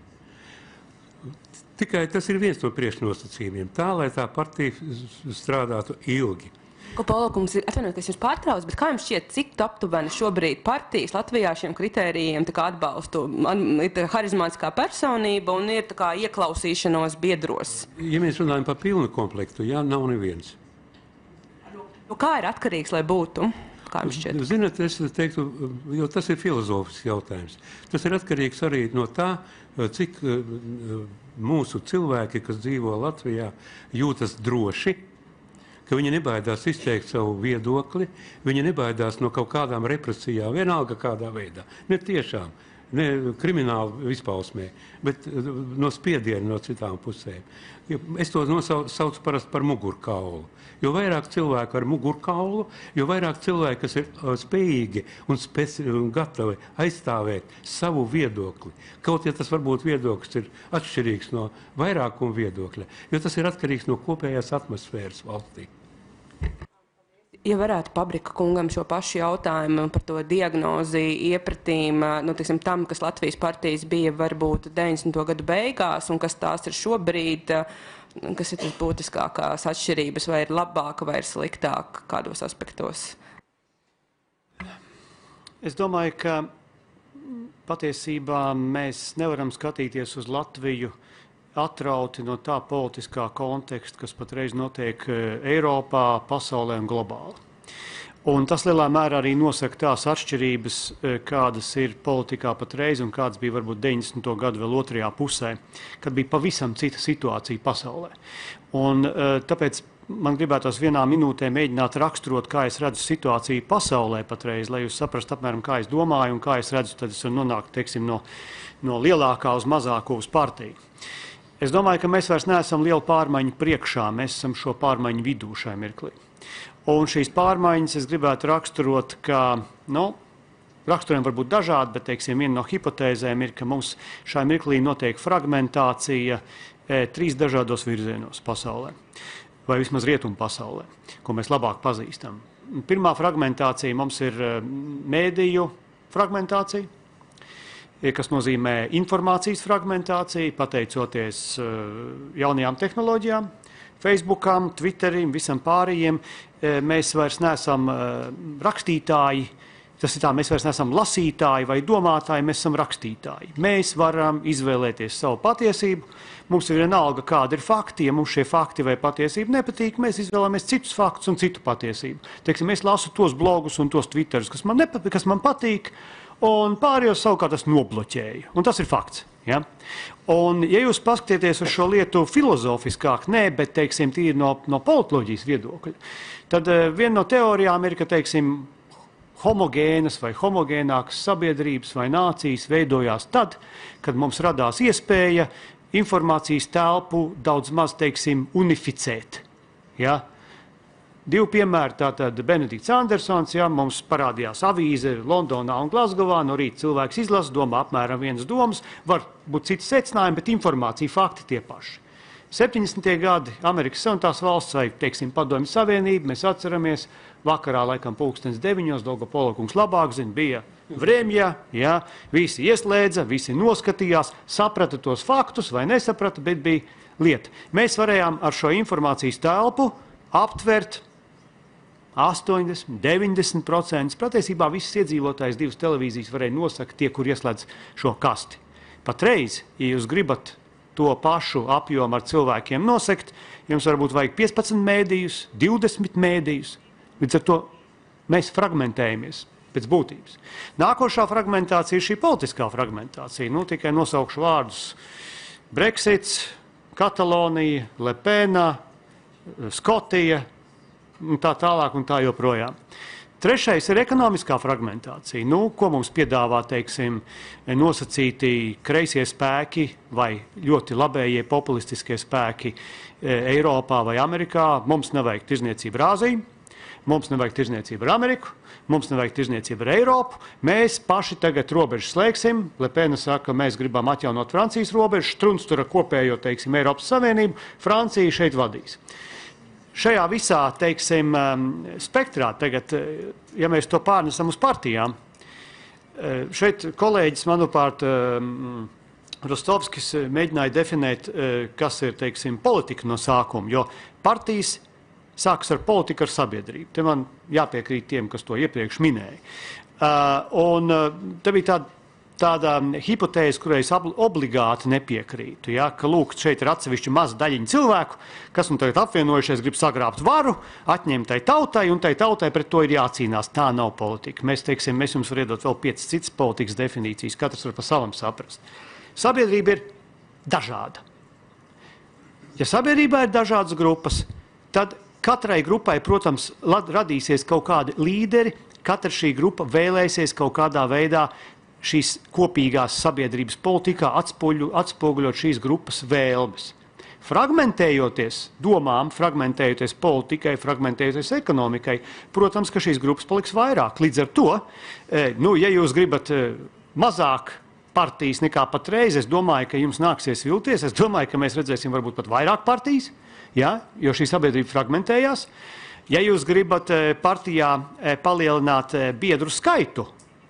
Tikai tas ir viens no priekšnosacījumiem, tā, lai tā partija strādātu ilgi. Ko Polo kungs, atvainojiet, ka es jums pārtraucu, bet kā jums šķiet, cik aptuveni šobrīd partijas Latvijā šiem kritērijiem tā kā atbalstu? Man ir tā harizmātiskā personība un ir tā kā ieklausīšanos biedros. Ja mēs runājam par pilnu komplektu, jā, nav neviens. Nu, kā ir atkarīgs, lai būtu? Kā jums šķiet? Zināt, es teiktu, jo tas ir filozofisks jautājums. Tas ir atkarīgs arī no tā, cik mūsu cilvēki, kas dzīvo Latvijā, jūtas droši, ka viņi nebaidās izteikt savu viedokli, viņi nebaidās no kaut kādām represijām, vienalga kādā veidā. Ne tiešām, ne krimināli izpausmē, bet no spiediena no citām pusēm. Es to nosaucu parasti par mugurkaulu. Jo vairāk cilvēku ar mugurkaulu, jo vairāk cilvēki, kas ir spējīgi un, speci, un gatavi aizstāvēt savu viedokli. Kaut ja tas varbūt viedoklis ir atšķirīgs no vairākuma viedokļa, jo tas ir atkarīgs no kopējās atmosfēras valstī. Ja varētu Pabrika kungam šo pašu jautājumu par to diagnozi iepratīm, nu, tiksim, tam, kas Latvijas partijas bija varbūt deviņdesmito gadu beigās un kas tās ir šobrīd, kas ir tas būtiskākās atšķirības, vai ir labāka vai ir sliktāka kādos aspektos? Es domāju, ka patiesībā mēs nevaram skatīties uz Latviju atrauti no tā politiskā konteksta, kas patreiz notiek Eiropā, pasaulē un globāli. Un tas lielā mērā arī nosaka tās atšķirības, kādas ir politikā patreiz un kādas bija varbūt deviņdesmito gadu vēl otrajā pusē, kad bija pavisam cita situācija pasaulē. Un tāpēc man gribētos vienā minūtē mēģināt raksturot, kā es redzu situāciju pasaulē patreiz, lai jūs saprastu apmēram, kā es domāju un kā es redzu, tad es varu nonākt, teiksim, no, no lielākā uz mazāko uz partiju. Es domāju, ka mēs vairs neesam lielu pārmaiņu priekšā, mēs esam šo pārmaiņu vidū šai mirklī. Un šīs pārmaiņas es gribētu raksturot, ka, nu, raksturiem var būt dažādi, bet, teiksim, viena no hipotēzēm ir, ka mums šai mirklī notiek fragmentācija e, trīs dažādos virzienos pasaulē, vai vismaz rietumu pasaulē, ko mēs labāk pazīstam. Pirmā fragmentācija mums ir mēdīju fragmentācija, kas nozīmē informācijas fragmentāciju, pateicoties jaunajām tehnoloģijām, Facebookam, Twitterim, visam pārējiem. Mēs vairs neesam rakstītāji, tas ir tā, mēs vairs neesam lasītāji vai domātāji, mēs esam rakstītāji. Mēs varam izvēlēties savu patiesību, mums ir vienalga, kāda ir fakti, ja mums šie fakti vai patiesība nepatīk, mēs izvēlamies citus faktus un citu patiesību. Teiksim, es lasu tos blogus un tos Twitterus, kas man, nepatīk, kas man patīk, un pārējos savukārt tas nobloķēju. Un tas ir fakts. Ja? Un, ja jūs paskatieties uz šo lietu filozofiskāk, nē, bet, teiksim, tīri no, no politoloģijas viedokļa, tad uh, viena no teorijām ir, ka, teiksim, homogēnas vai homogēnākas sabiedrības vai nācijas veidojās tad, kad mums radās iespēja informācijas telpu daudz maz, teiksim, unificēt. Ja? Divi piemēri, tātad Benedikts Andersons, ja, mums parādījās avīze Londonā un Glasgowā, no rīta cilvēks izlasa, domā apmēram vienas domas, var būt cits secinājumi, bet informācija fakti tie paši. septiņdesmitie gadi Amerikas Savienotās valsts vai, teiksim, Padomju Savienība, mēs atceramies, vakarā laikam pulkstens deviņos, Dolgopolo kungs labāk zina, bija Vremja, ja, visi ieslēdza, visi noskatījās, saprata tos faktus vai nesaprata, bet bija lieta. Mēs varējām ar šo informācijas telpu aptvert astoņdesmit, deviņdesmit procenti. Patiesībā visas iedzīvotājs divas televīzijas varēja nosakt tie, kur ieslēdz šo kasti. Patreiz, ja jūs gribat to pašu apjomu ar cilvēkiem nosekt, jums varbūt vajag piecpadsmit mēdījus, divdesmit mēdījus. Līdz ar to mēs fragmentējamies pēc būtības. Nākošā fragmentācija ir šī politiskā fragmentācija. Nu, tikai nosaukšu vārdus. Brexits, Katalonija, Lepena, Skotija, un tā tālāk un tā joprojām. Trešais ir ekonomiskā fragmentācija. Nu, ko mums piedāvā, teiksim, nosacīti kreisie spēki vai ļoti labējie populistiskie spēki Eiropā vai Amerikā. Mums nevajag tirzniecību ar Āziju, mums nevajag tirzniecību ar Ameriku, mums nevajag tirzniecību ar Eiropu. Mēs paši tagad robežu slēgsim. Lepena saka, mēs gribam atjaunot Francijas robežu, Strunz tur ar kopējo, teiksim, Eiropas Savienību, Francija šeit vadīs. Šajā visā, teiksim, spektrā tagad, ja mēs to pārnesam uz partijām, šeit kolēģis, manuprāt, Rostovskis mēģināja definēt, kas ir, teiksim, politika no sākuma, jo partijas sākas ar politiku, ar sabiedrību. Te man jāpiekrīt tiem, kas to iepriekš minēja. Un te bija tāda tāda hipotēze, kurai es obligāti nepiekrītu, ja, ka, lūk, šeit ir atsevišķi maza daļiņa cilvēku, kas nu tagad apvienojušies, grib sagrābt varu, atņemt tai tautai, un tai tautai pret to ir jācīnās. Tā nav politika. Mēs, teiksim, mēs jums var iedot vēl piecas citas politikas definīcijas, katrs var pa savam saprast. Sabiedrība ir dažāda. Ja sabiedrībā ir dažādas grupas, tad katrai grupai, protams, radīsies kaut kādi līderi, katra šī grupa vēlēsies kaut kādā veidā šīs kopīgās sabiedrības politikā atspoguļot šīs grupas vēlmes. Fragmentējoties domām, fragmentējoties politikai, fragmentējoties ekonomikai, protams, ka šīs grupas paliks vairāk. Līdz ar to, nu, ja jūs gribat mazāk partijas nekā patreiz, es domāju, ka jums nāksies vilties, es domāju, ka mēs redzēsim varbūt pat vairāk partijas, ja, jo šī sabiedrība fragmentējās. Ja jūs gribat partijā palielināt biedru skaitu,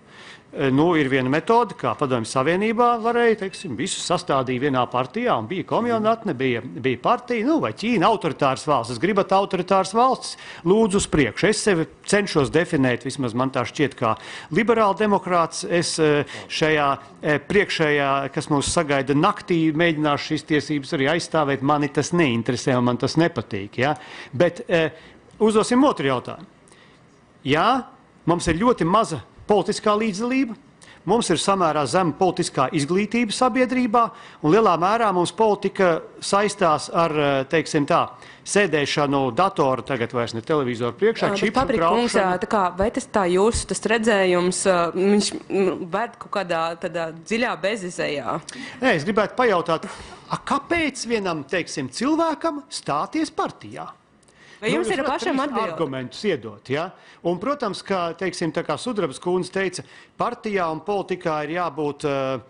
nu, ir viena metode, kā Padomju Savienībā varēja, teiksim, visus sastādīja vienā partijā, un bija komjonatne, bija, bija partija, nu, vai Ķīna, autoritāras valsts. Es gribat autoritāras valstis, lūdzu uz priekšu. Es sevi cenšos definēt, vismaz man tā šķiet, kā liberāla demokrāts. Es šajā priekšējā, kas mūs sagaida naktī, mēģināšu šīs tiesības arī aizstāvēt. Mani tas neinteresē, un man tas nepatīk, ja? Bet uzdosim otru jautājumu. Jā, mums ir ļoti maza politiskā līdzdalība, mums ir samērā zema politiskā izglītība sabiedrībā, un lielā mērā mums politika saistās ar, teiksim tā, sēdēšanu datoru, tagad vairs ne televizoru priekšā, čipu kraušanu. Tā kā, vai tas tā jūsu tas redzējums, viņš ved kaut kādā tādā dziļā bezizējā? Nē, es gribētu pajautāt, a, kāpēc vienam, teiksim, cilvēkam stāties partijā? Vai jums nu, ir pašam atbildi? Argumentus iedot, ja? Un, protams, ka, teiksim, tā kā Sudrabas kundze teica, partijā un politikā ir jābūt,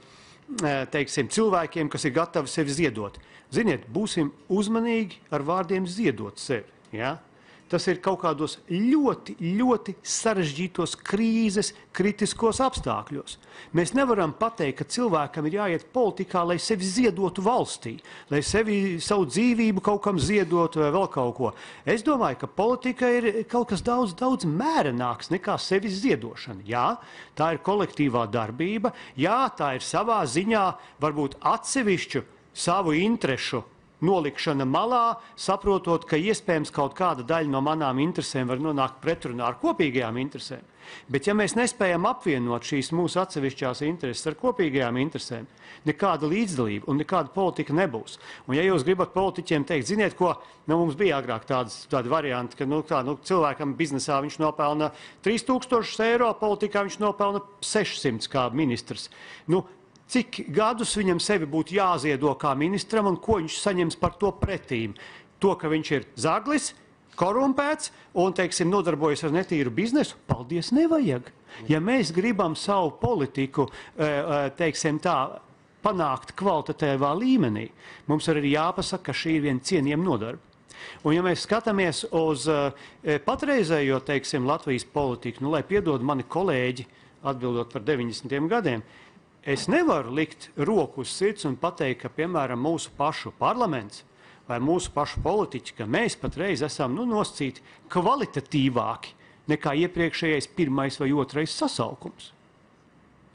teiksim, cilvēkiem, kas ir gatavi sevi ziedot. Ziniet, būsim uzmanīgi ar vārdiem ziedot sevi, ja? Tas ir kaut kādos ļoti, ļoti sarežģītos krīzes, kritiskos apstākļos. Mēs nevaram pateikt, ka cilvēkam ir jāiet politikā, lai sevi ziedotu valstī, lai sevi savu dzīvību kaut kam ziedotu vai vēl kaut ko. Es domāju, ka politika ir kaut kas daudz, daudz mērenāks nekā sevis ziedošana. Jā, tā ir kolektīvā darbība, jā, tā ir savā ziņā varbūt atsevišķu savu interešu nolikšana malā, saprotot, ka iespējams kaut kāda daļa no manām interesēm var nonākt pretrunā ar kopīgajām interesēm. Bet ja mēs nespējam apvienot šīs mūsu atsevišķās intereses ar kopīgajām interesēm, nekāda līdzdalība un nekāda politika nebūs. Un ja jūs gribat politiķiem teikt, ziniet ko, nu, mums bija agrāk tādas, tādi varianti, ka nu, tā, nu, cilvēkam biznesā viņš nopelna trīs tūkstošus eiro, politikā viņš nopelna sešsimt kā ministrs. Nu, cik gadus viņam sevi būtu jāziedo kā ministram un ko viņš saņems par to pretīm? To, ka viņš ir zaglis, korumpēts un, teiksim, nodarbojas ar netīru biznesu, paldies, nevajag. Ja mēs gribam savu politiku, teiksim tā, panākt kvalitatīvā līmenī, mums arī jāpasaka, ka šī ir viena cienījama nodarba. Un ja mēs skatāmies uz patreizējo, teiksim, Latvijas politiku, nu, lai piedod mani kolēģi, atbildot par deviņdesmitiem gadiem, es nevaru likt roku uz sirds un pateikt, ka, piemēram, mūsu pašu parlaments vai mūsu pašu politiķi, ka mēs patreiz esam nu, nosacīti kvalitatīvāki nekā iepriekšējais pirmais vai otrais sasaukums.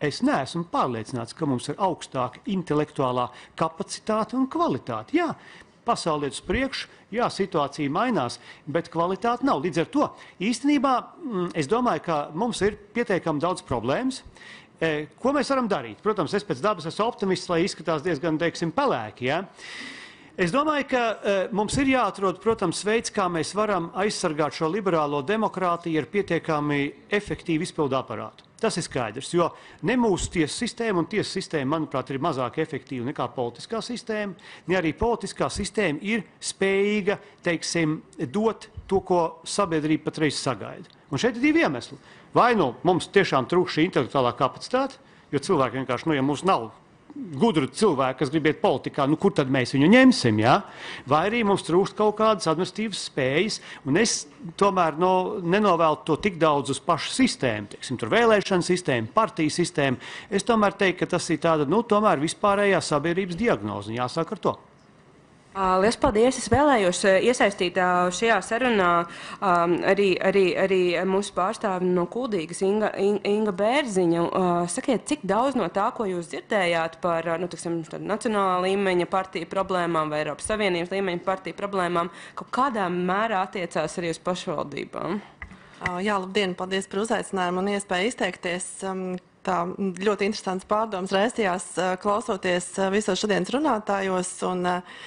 es neesmu pārliecināts, ka mums ir augstāka intelektuālā kapacitāte un kvalitāte. Jā, pasaule iet uz priekšu, jā, situācija mainās, bet kvalitāte nav. Līdz ar to īstenībā es domāju, ka mums ir pietiekami daudz problēmas. Ko mēs varam darīt? Protams, es pēc dabas esmu optimists, lai izskatās diezgan, teiksim, pelēki. Ja? Es domāju, ka uh, mums ir jāatrod, protams, veids, kā mēs varam aizsargāt šo liberālo demokrātiju ar pietiekami efektīvu izpildu aparātu. Tas ir skaidrs, jo ne mūsu tiesu sistēma, un tiesu sistēma, manuprāt, ir mazāk efektīva nekā politiskā sistēma, ne arī politiskā sistēma ir spējīga, teiksim, dot to, ko sabiedrība patreiz sagaida. Un šeit ir divi iemesli. Vai nu mums tiešām trūkst šī intelektuālā kapacitāte, jo cilvēki vienkārši, nu, ja mums nav gudru cilvēku, kas grib iet politikā, nu kur tad mēs viņu ņemsim, jā? Vai arī mums trūkst kaut kādas administratīvas spējas, un es tomēr no, nenovēlu to tik daudz uz pašu sistēmu, teiksim, tur vēlēšana sistēmu, partiju sistēmu. Es tomēr teiktu, ka tas ir tāda, nu, tomēr vispārējā sabiedrības diagnoze, un jāsāk ar to. Liels paldies! Es vēlējos iesaistīt šajā sarunā um, arī, arī, arī mūsu pārstāvi no Kuldīgas, Inga, Inga Bērziņa. Uh, sakiet, cik daudz no tā, ko jūs dzirdējāt par nu, tiksim, nacionālā līmeņa partiju problēmām vai Eiropas Savienības līmeņa partiju problēmām, kaut kādā mērā attiecās arī uz pašvaldībām? Jā, labdien! Paldies par uzaicinājumu un iespēju izteikties. Um, Tā ļoti interesants pārdoms raistījās, klausoties visos šodienas runātājos. Un,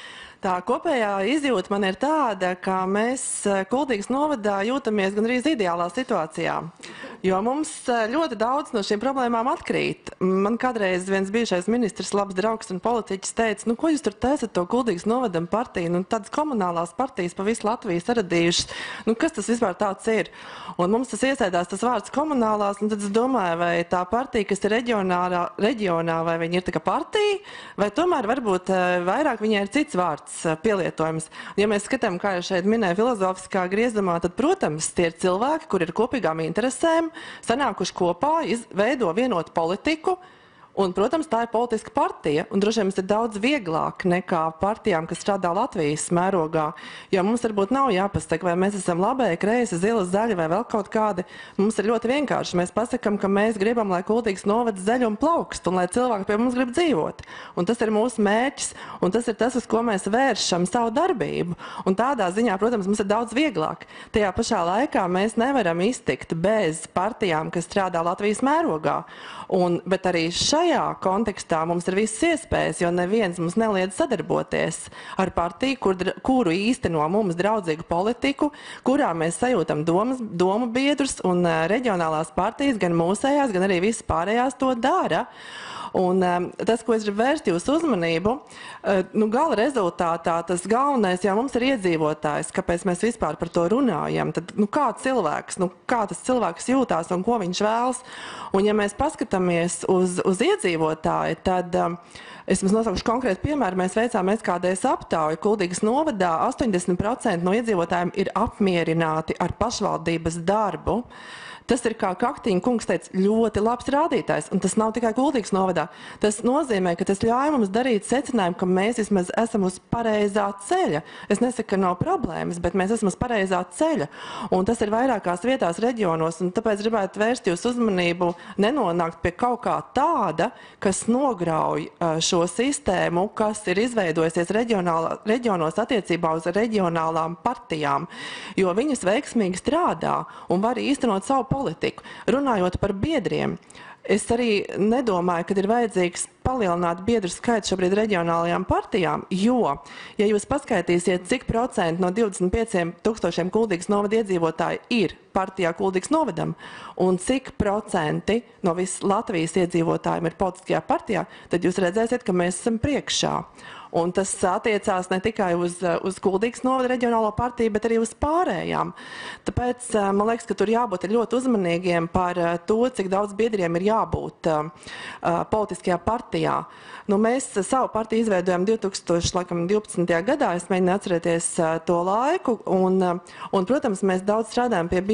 tā kopējā izjūta man ir tāda, ka mēs Kuldīgas novadā jūtamies gandrīz ideālā situācijā, jo mums ļoti daudz no šīm problēmām atkrīt. Man kādreiz viens bijušais ministrs, labs draugs un politiķis teica, nu ko jūs tur taisat to Kuldīgas novadam partiju, nu tādas komunālās partijas pa visu Latviju saradījušas, nu kas tas vispār tāds ir? Un mums tas iesēdās tas vārds komunālās, un tad es domāju, vai tā partija, kas ir reģionā, reģionā vai viņa ir tā kā partija, vai tomēr varbūt vairāk viņai ir cits vārds pielietojums. Ja mēs skatām, kā jau šeit minēja filozofiskā griezumā, tad, protams, tie ir cilvēki, kur ir kopīgām interesēm, sanākuši kopā, veido vienotu politiku, un, protams, tā ir politiska partija, un droši vien mums ir daudz vieglāk nekā partijām, kas strādā Latvijas mērogā, jo mums varbūt nav jāpasaka, vai mēs esam labēji, kreisi, zila, zaļi vai vēl kaut kādi. Mums ir ļoti vienkārši. Mēs pasakam, ka mēs gribam, lai Kuldīgas novads zaļ un plaukst, un lai cilvēki pie mums grib dzīvot. Un tas ir mūsu mērķis, un tas ir tas, uz ko mēs vēršam savu darbību. Un tādā ziņā, protams, mums ir daudz vieglāk. Tajā pašā laikā mēs nevaram iztikt bez partijām, kas strādā Latvijas mērogā. Un, bet arī šajā kontekstā mums ir visas iespējas, jo neviens mums neliedz sadarboties ar partiju, kur, kuru īsteno mums draudzīgu politiku, kurā mēs sajūtam domas, domu biedrus, un uh, reģionālās partijas, gan mūsējās, gan arī visas pārējās to dara. Un um, tas, ko es gribu vērst jūsu uzmanību, uh, nu, gala rezultātā tas galvenais jau mums ir iedzīvotājs, kāpēc mēs vispār par to runājam. Tad, nu, kā cilvēks, nu, kā tas cilvēks jūtās un ko viņš vēlas. Un ja mēs paskatāmies uz, uz iedzīvotāju, tad um, es jums nosaukšu konkrētu piemēru. Mēs veicām S K D S aptauju Kuldīgas novadā. astoņdesmit procenti no iedzīvotājiem ir apmierināti ar pašvaldības darbu. Tas ir, kā Kaktīņa kungs teica, ļoti labs rādītājs, un tas nav tikai Kuldīgas novadā. Tas nozīmē, ka tas ļauj mums darīt secinājumu, ka mēs vismaz esam uz pareizā ceļa. Es nesaku, ka nav problēmas, bet mēs esam uz pareizā ceļa. Un tas ir vairākās vietās reģionos, un tāpēc gribētu vērst jūs uzmanību nenonākt pie kaut kā tāda, kas nograuj šo sistēmu, kas ir izveidojusies reģionos attiecībā uz reģionālām partijām, jo viņas veiksmīgi strādā un var īstenot savu politiku. Runājot par biedriem, es arī nedomāju, ka ir vajadzīgs palielināt biedru skaitu šobrīd reģionālajām partijām, jo, ja jūs paskaitīsiet, cik procenti no divdesmit pieciem tūkstošiem Kuldīgas novada iedzīvotāji ir partijā Kuldīgas novadam, un cik procenti no visas Latvijas iedzīvotājiem ir politiskajā partijā, tad jūs redzēsiet, ka mēs esam priekšā. Un tas attiecās ne tikai uz, uz Kuldīgas novada reģionālo partiju, bet arī uz pārējām. Tāpēc man liekas, ka tur jābūt ļoti uzmanīgiem par to, cik daudz biedriem ir jābūt uh, politiskajā partijā. Nu, mēs savu partiju izveidojam divi tūkstoši divpadsmitajā gadā, es mēģinu atcerēties uh, to laiku, un, uh, un, protams, mēs daudz strādājam pie biedru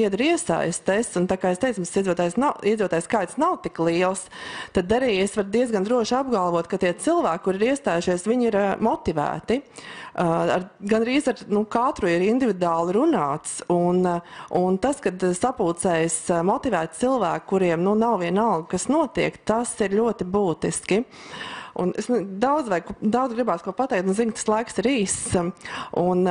biedru iesaistes, un tā kā es teicu, mums iedzīvotājs skaits nav tik liels, tad arī es varu diezgan droši apgalvot, ka tie cilvēki, kur ir iestājušies, viņi ir motivēti. Ar, gan arī ar nu, katru ir individuāli runāts, un, un tas, kad sapulcējas motivēti cilvēki, kuriem nu, nav vienalga, kas notiek, tas ir ļoti būtiski. Un es daudz, vai, daudz gribās ko pateikt, un zinu, tas laiks ir īss. Un,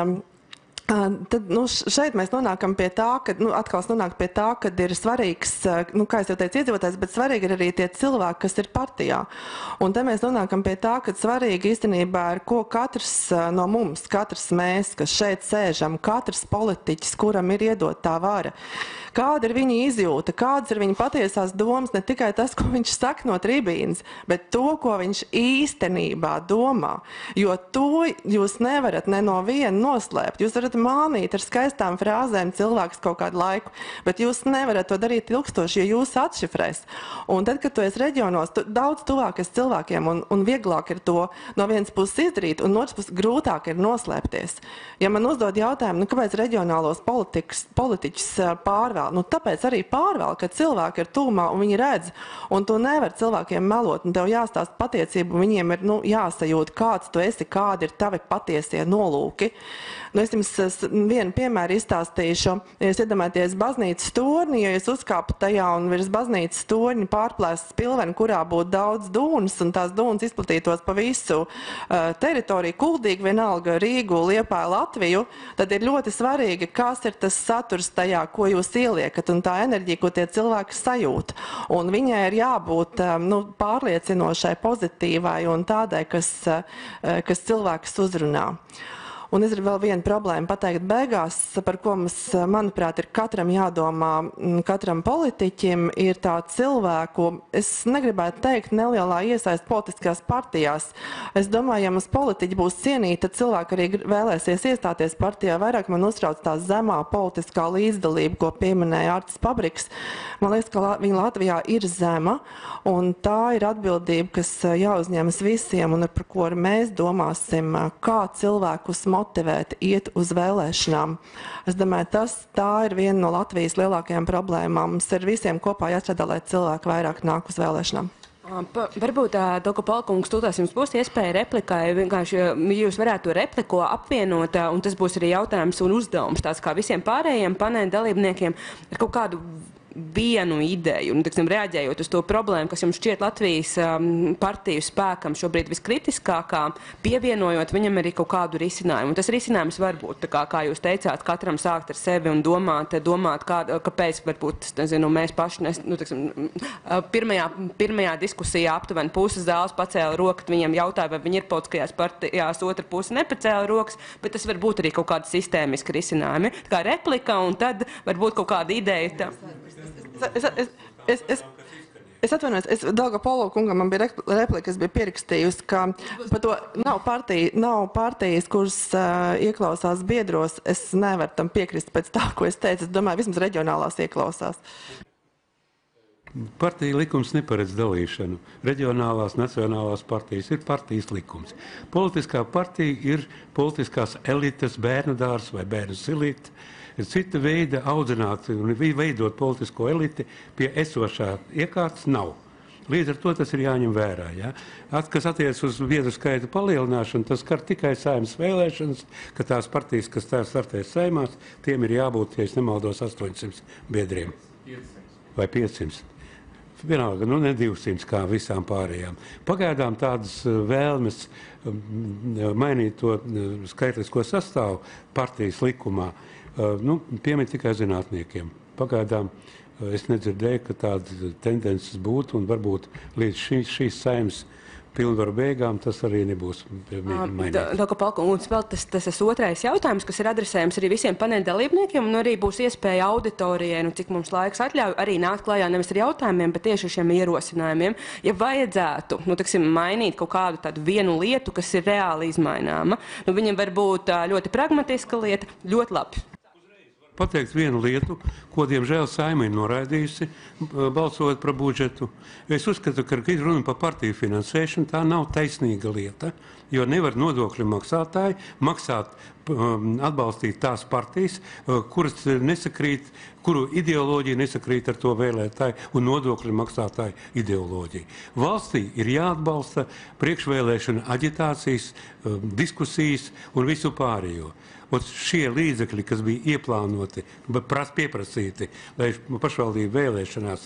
tad, nu, šeit mēs nonākam pie tā, ka, nu, atkal nonāk pie tā, kad ir svarīgs, nu, kā es jau teicu, iedzīvotājs, bet svarīgi ir arī tie cilvēki, kas ir partijā. Un te mēs nonākam pie tā, ka svarīgi īstenībā ir, ko katrs no mums, katrs mēs, kas šeit sēžam, katrs politiķis, kuram ir iedot tā vara. Kāda ir viņa izjūta, kādas ir viņa patiesās domas, ne tikai tas, ko viņš saka no tribīnas, bet to, ko viņš īstenībā domā. Jo to jūs nevarat ne no viena noslēpt. Jūs varat mānīt ar skaistām frāzēm cilvēkus kaut kādu laiku, bet jūs nevarat to darīt ilgstoši, ja jūs atšifrēs. Un tad, kad tu esi reģionos, tu daudz tuvākies cilvēkiem un, un vieglāk ir to no vienas puses izdarīt, un no otras puses grūtāk ir noslēpties. Ja man uzdod jautājumu, nu, kāpēc reģionālos politikas, politiķus pārvēl, nu, tāpēc arī pārvēl, ka cilvēki ir tūmā un viņi redz, un tu nevar cilvēkiem melot, un tev jāstāst patiecību, viņiem ir, nu, jāsajūt, kāds tu esi, kādi ir tavi patiesie nolūki. Nu, es jums vienu piemēru izstāstīšu. Ja jūs iedomājaties baznīcas torni, ja jūs uzkāpat tajā un virs baznīcas torņa pārplēsts pilveni, kurā būtu daudz dūnas, un tās dūnas izplatītos pa visu uh, teritoriju, kuldīgi vienalga Rīgu, Liepāju, Latviju, tad ir ļoti svarīgi, kas ir tas saturs tajā, ko jūs ieliekat, un tā enerģija, ko tie cilvēki sajūt. Un viņai ir jābūt um, nu, pārliecinošai, pozitīvai un tādai, kas, uh, kas cilvēkus uzrunā. Un es gribu vēl vienu problēmu pateikt beigās, par ko mums, manuprāt, ir katram jādomā, katram politiķim, ir tā cilvēku, es negribētu teikt, nelielā iesaist politiskās partijās. Es domāju, ja mums politiķi būs cienīti, tad cilvēki arī vēlēsies iestāties partijā. Vairāk man uztrauc tā zemā politiskā līdzdalība, ko pieminēja Artis Pabriks. Man liekas, ka viņa Latvijā ir zema, un tā ir atbildība, kas jāuzņemas visiem, un par ko mēs domāsim, kā cilvēkus motivēt iet uz vēlēšanām. Es domāju, tas tā ir viena no Latvijas lielākajām problēmām. Mums ir visiem kopā jāstrādā, lai cilvēki vairāk nāk uz vēlēšanām. Pa, varbūt, Doka Palkungs, tūlās jums būs iespēja replikai, vienkārši jūs varētu to repliku apvienot, un tas būs arī jautājums un uzdevums, tāds kā visiem pārējiem paneļa dalībniekiem, ar kaut kādu vienu ideju, un, tiksim, reaģējot uz to problēmu, kas jums šķiet Latvijas um, partiju spēkam šobrīd viskritiskākā, pievienojot viņam arī kaut kādu risinājumu. Un tas risinājums var būt, tā kā, kā jūs teicāt, katram sākt ar sevi un domāt, domāt kā, kāpēc varbūt, nezinu, mēs paši, nes, nu, tiksim, pirmajā, pirmajā diskusijā aptuveni puses zāles pacēla roku, viņiem jautāja, vai viņi ir politiskajās partijās, otra puse nepacēla rokas, bet tas var būt arī kaut kāda sistēmiska risinājumi. Tā kā replika, un tad varbūt kaut kāda ideja. Tā. Es, es, es, es, es atvainojos, es Dauga Polo kungam man bija replika, es biju pierakstījusi, ka par to nav, partija, nav partijas, kuras uh, ieklausās biedros, es nevaru tam piekrist pēc tā, ko es teicu, es domāju, vismaz reģionālās ieklausās. Partija likums neparedz dalīšanu. Reģionālās, nacionālās partijas ir partijas likums. Politiskā partija ir politiskās elites, bērnu dārs vai bērnu silīte. Ir cita veida audzināt un veidot politisko eliti pie esošā iekārtas nav. Līdz ar to tas ir jāņem vērā. Ja? At, kas attiec uz biedru skaitu palielināšanu, tas skar tikai Saeimas vēlēšanas, ka tās partijas, kas tā startēs Saeimās, tiem ir jābūt, ja es nemaldos, astoņsimt biedriem. Vai piecsimt. Vienalga, nu ne divsimt kā visām pārējām. Pagaidām tādas vēlmes mainīt to skaitlisko sastāvu partijas likumā, nu, piemīt tikai zinātniekiem. Pagaidām es nedzirdēju, ka tādas tendences būtu, un varbūt līdz šī, šīs Saeimas pilnvaru beigām tas arī nebūs mainīts. Doka Palkungs, vēl tas, tas ir otrais jautājums, kas ir adresējams arī visiem paneļa dalībniekiem, un arī būs iespēja auditorijai, nu, cik mums laiks atļauj, arī nākt klājā nevis ar jautājumiem, bet tieši ar šiem ierosinājumiem. Ja vajadzētu, nu, tiksim, mainīt kaut kādu tādu vienu lietu, kas ir reāli izmaināma, nu, viņam var būt ļoti pragmatiska lieta, ļoti labi. Pateikt vienu lietu, ko, diemžēl, Saeima ir noraidījusi, balsojot par budžetu. Es uzskatu, ka, kad runa par partiju finansēšanu, tā nav taisnīga lieta, jo nevar nodokļu maksātāji maksāt atbalstīt tās partijas, kuras nesakrīt, kuru ideoloģija nesakrīt ar to vēlētāju un nodokļu maksātāju ideoloģiju. Valstī ir jāatbalsta priekšvēlēšana aģitācijas, diskusijas un visu pārējo. Un šie līdzekļi, kas bija ieplānoti, pieprasīti, lai pašvaldību vēlēšanās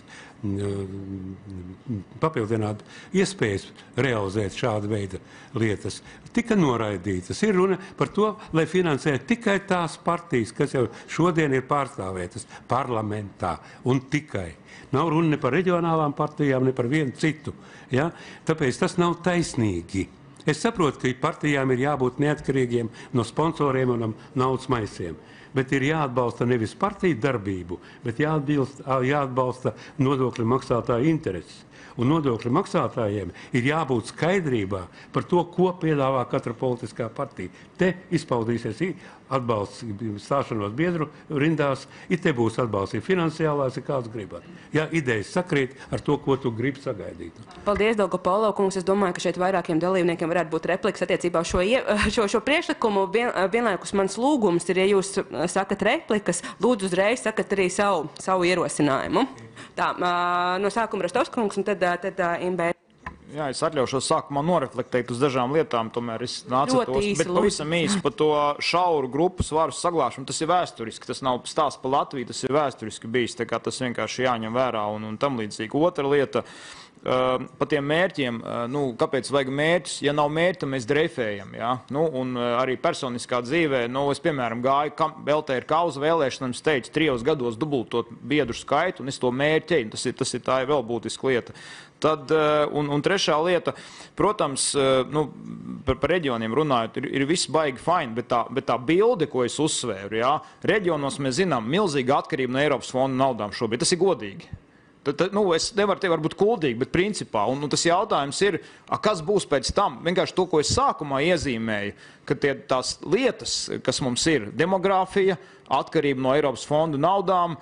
papildinātu iespējas realizēt šādu veidu lietas, tika noraidītas. Ir runa par to, lai finansē tikai tās partijas, kas jau šodien ir pārstāvētas parlamentā un tikai. Nav runa ne par reģionālām partijām, ne par vienu citu. Ja? Tāpēc tas nav taisnīgi. Es saprotu, ka partijām ir jābūt neatkarīgiem no sponsoriem un no naudas maisiem, bet ir jāatbalsta nevis partiju darbību, bet jāatbalsta, jāatbalsta nodokļu maksātāju intereses. Un nodokļu maksātājiem ir jābūt skaidrībā par to, ko piedāvā katra politiskā partija. Te izpaudīsies atbalsts stāšanos biedru rindās, ja te būs atbalsts finansiālās, ja kāds gribat. Ja idejas sakrīt ar to, ko tu gribi sagaidīt. Paldies, Dolgopolo kungs. Es domāju, ka šeit vairākiem dalībniekiem varētu būt repliks attiecībā šo, šo, šo priekšlikumu. Vien, vienlaikus mans lūgums ir, ja jūs sakat replikas, lūdzu uzreiz sakat arī savu, savu ierosinājumu. Tā, no sākuma Rostovskungs un tad, tad Imbē. Jā, es atļaušos sākumā noreflektēt uz dažām lietām, tomēr es nācu tos, bet pavisam īsi par to šauru grupu svaru saglāšanu. Tas ir vēsturiski, tas nav stāsts par Latviju, tas ir vēsturiski bijis, tā kā tas vienkārši jāņem vērā un, un tam līdzīgi. Otra lieta, uh, par tiem mērķiem, uh, nu, kāpēc vajag mērķus, ja nav mērķi, mēs dreifējam, jā, nu, un uh, arī personiskā dzīvē, nu, es, piemēram, gāju L T R kauza vēlēšanām, es teicu, trijos gados dubultot biedru skaitu, un es to mērķēju, tas ir, tas ir tā ir vēl būtiska lieta. Tad, un, un trešā lieta, protams, nu, par, par reģioniem runājot, ir, ir viss baigi fine, bet tā, bet tā bilde, ko es uzsvēru, jā, reģionos mēs zinām milzīga atkarība no Eiropas fonda naudām šobrīd, tas ir godīgi. Tad, tad, nu, es nevaru te varbūt kuldīgi, bet principā, un, un tas jautājums ir, a, kas būs pēc tam? Vienkārši to, ko es sākumā iezīmēju, ka tie, tās lietas, kas mums ir, demogrāfija, atkarība no Eiropas fondu naudām,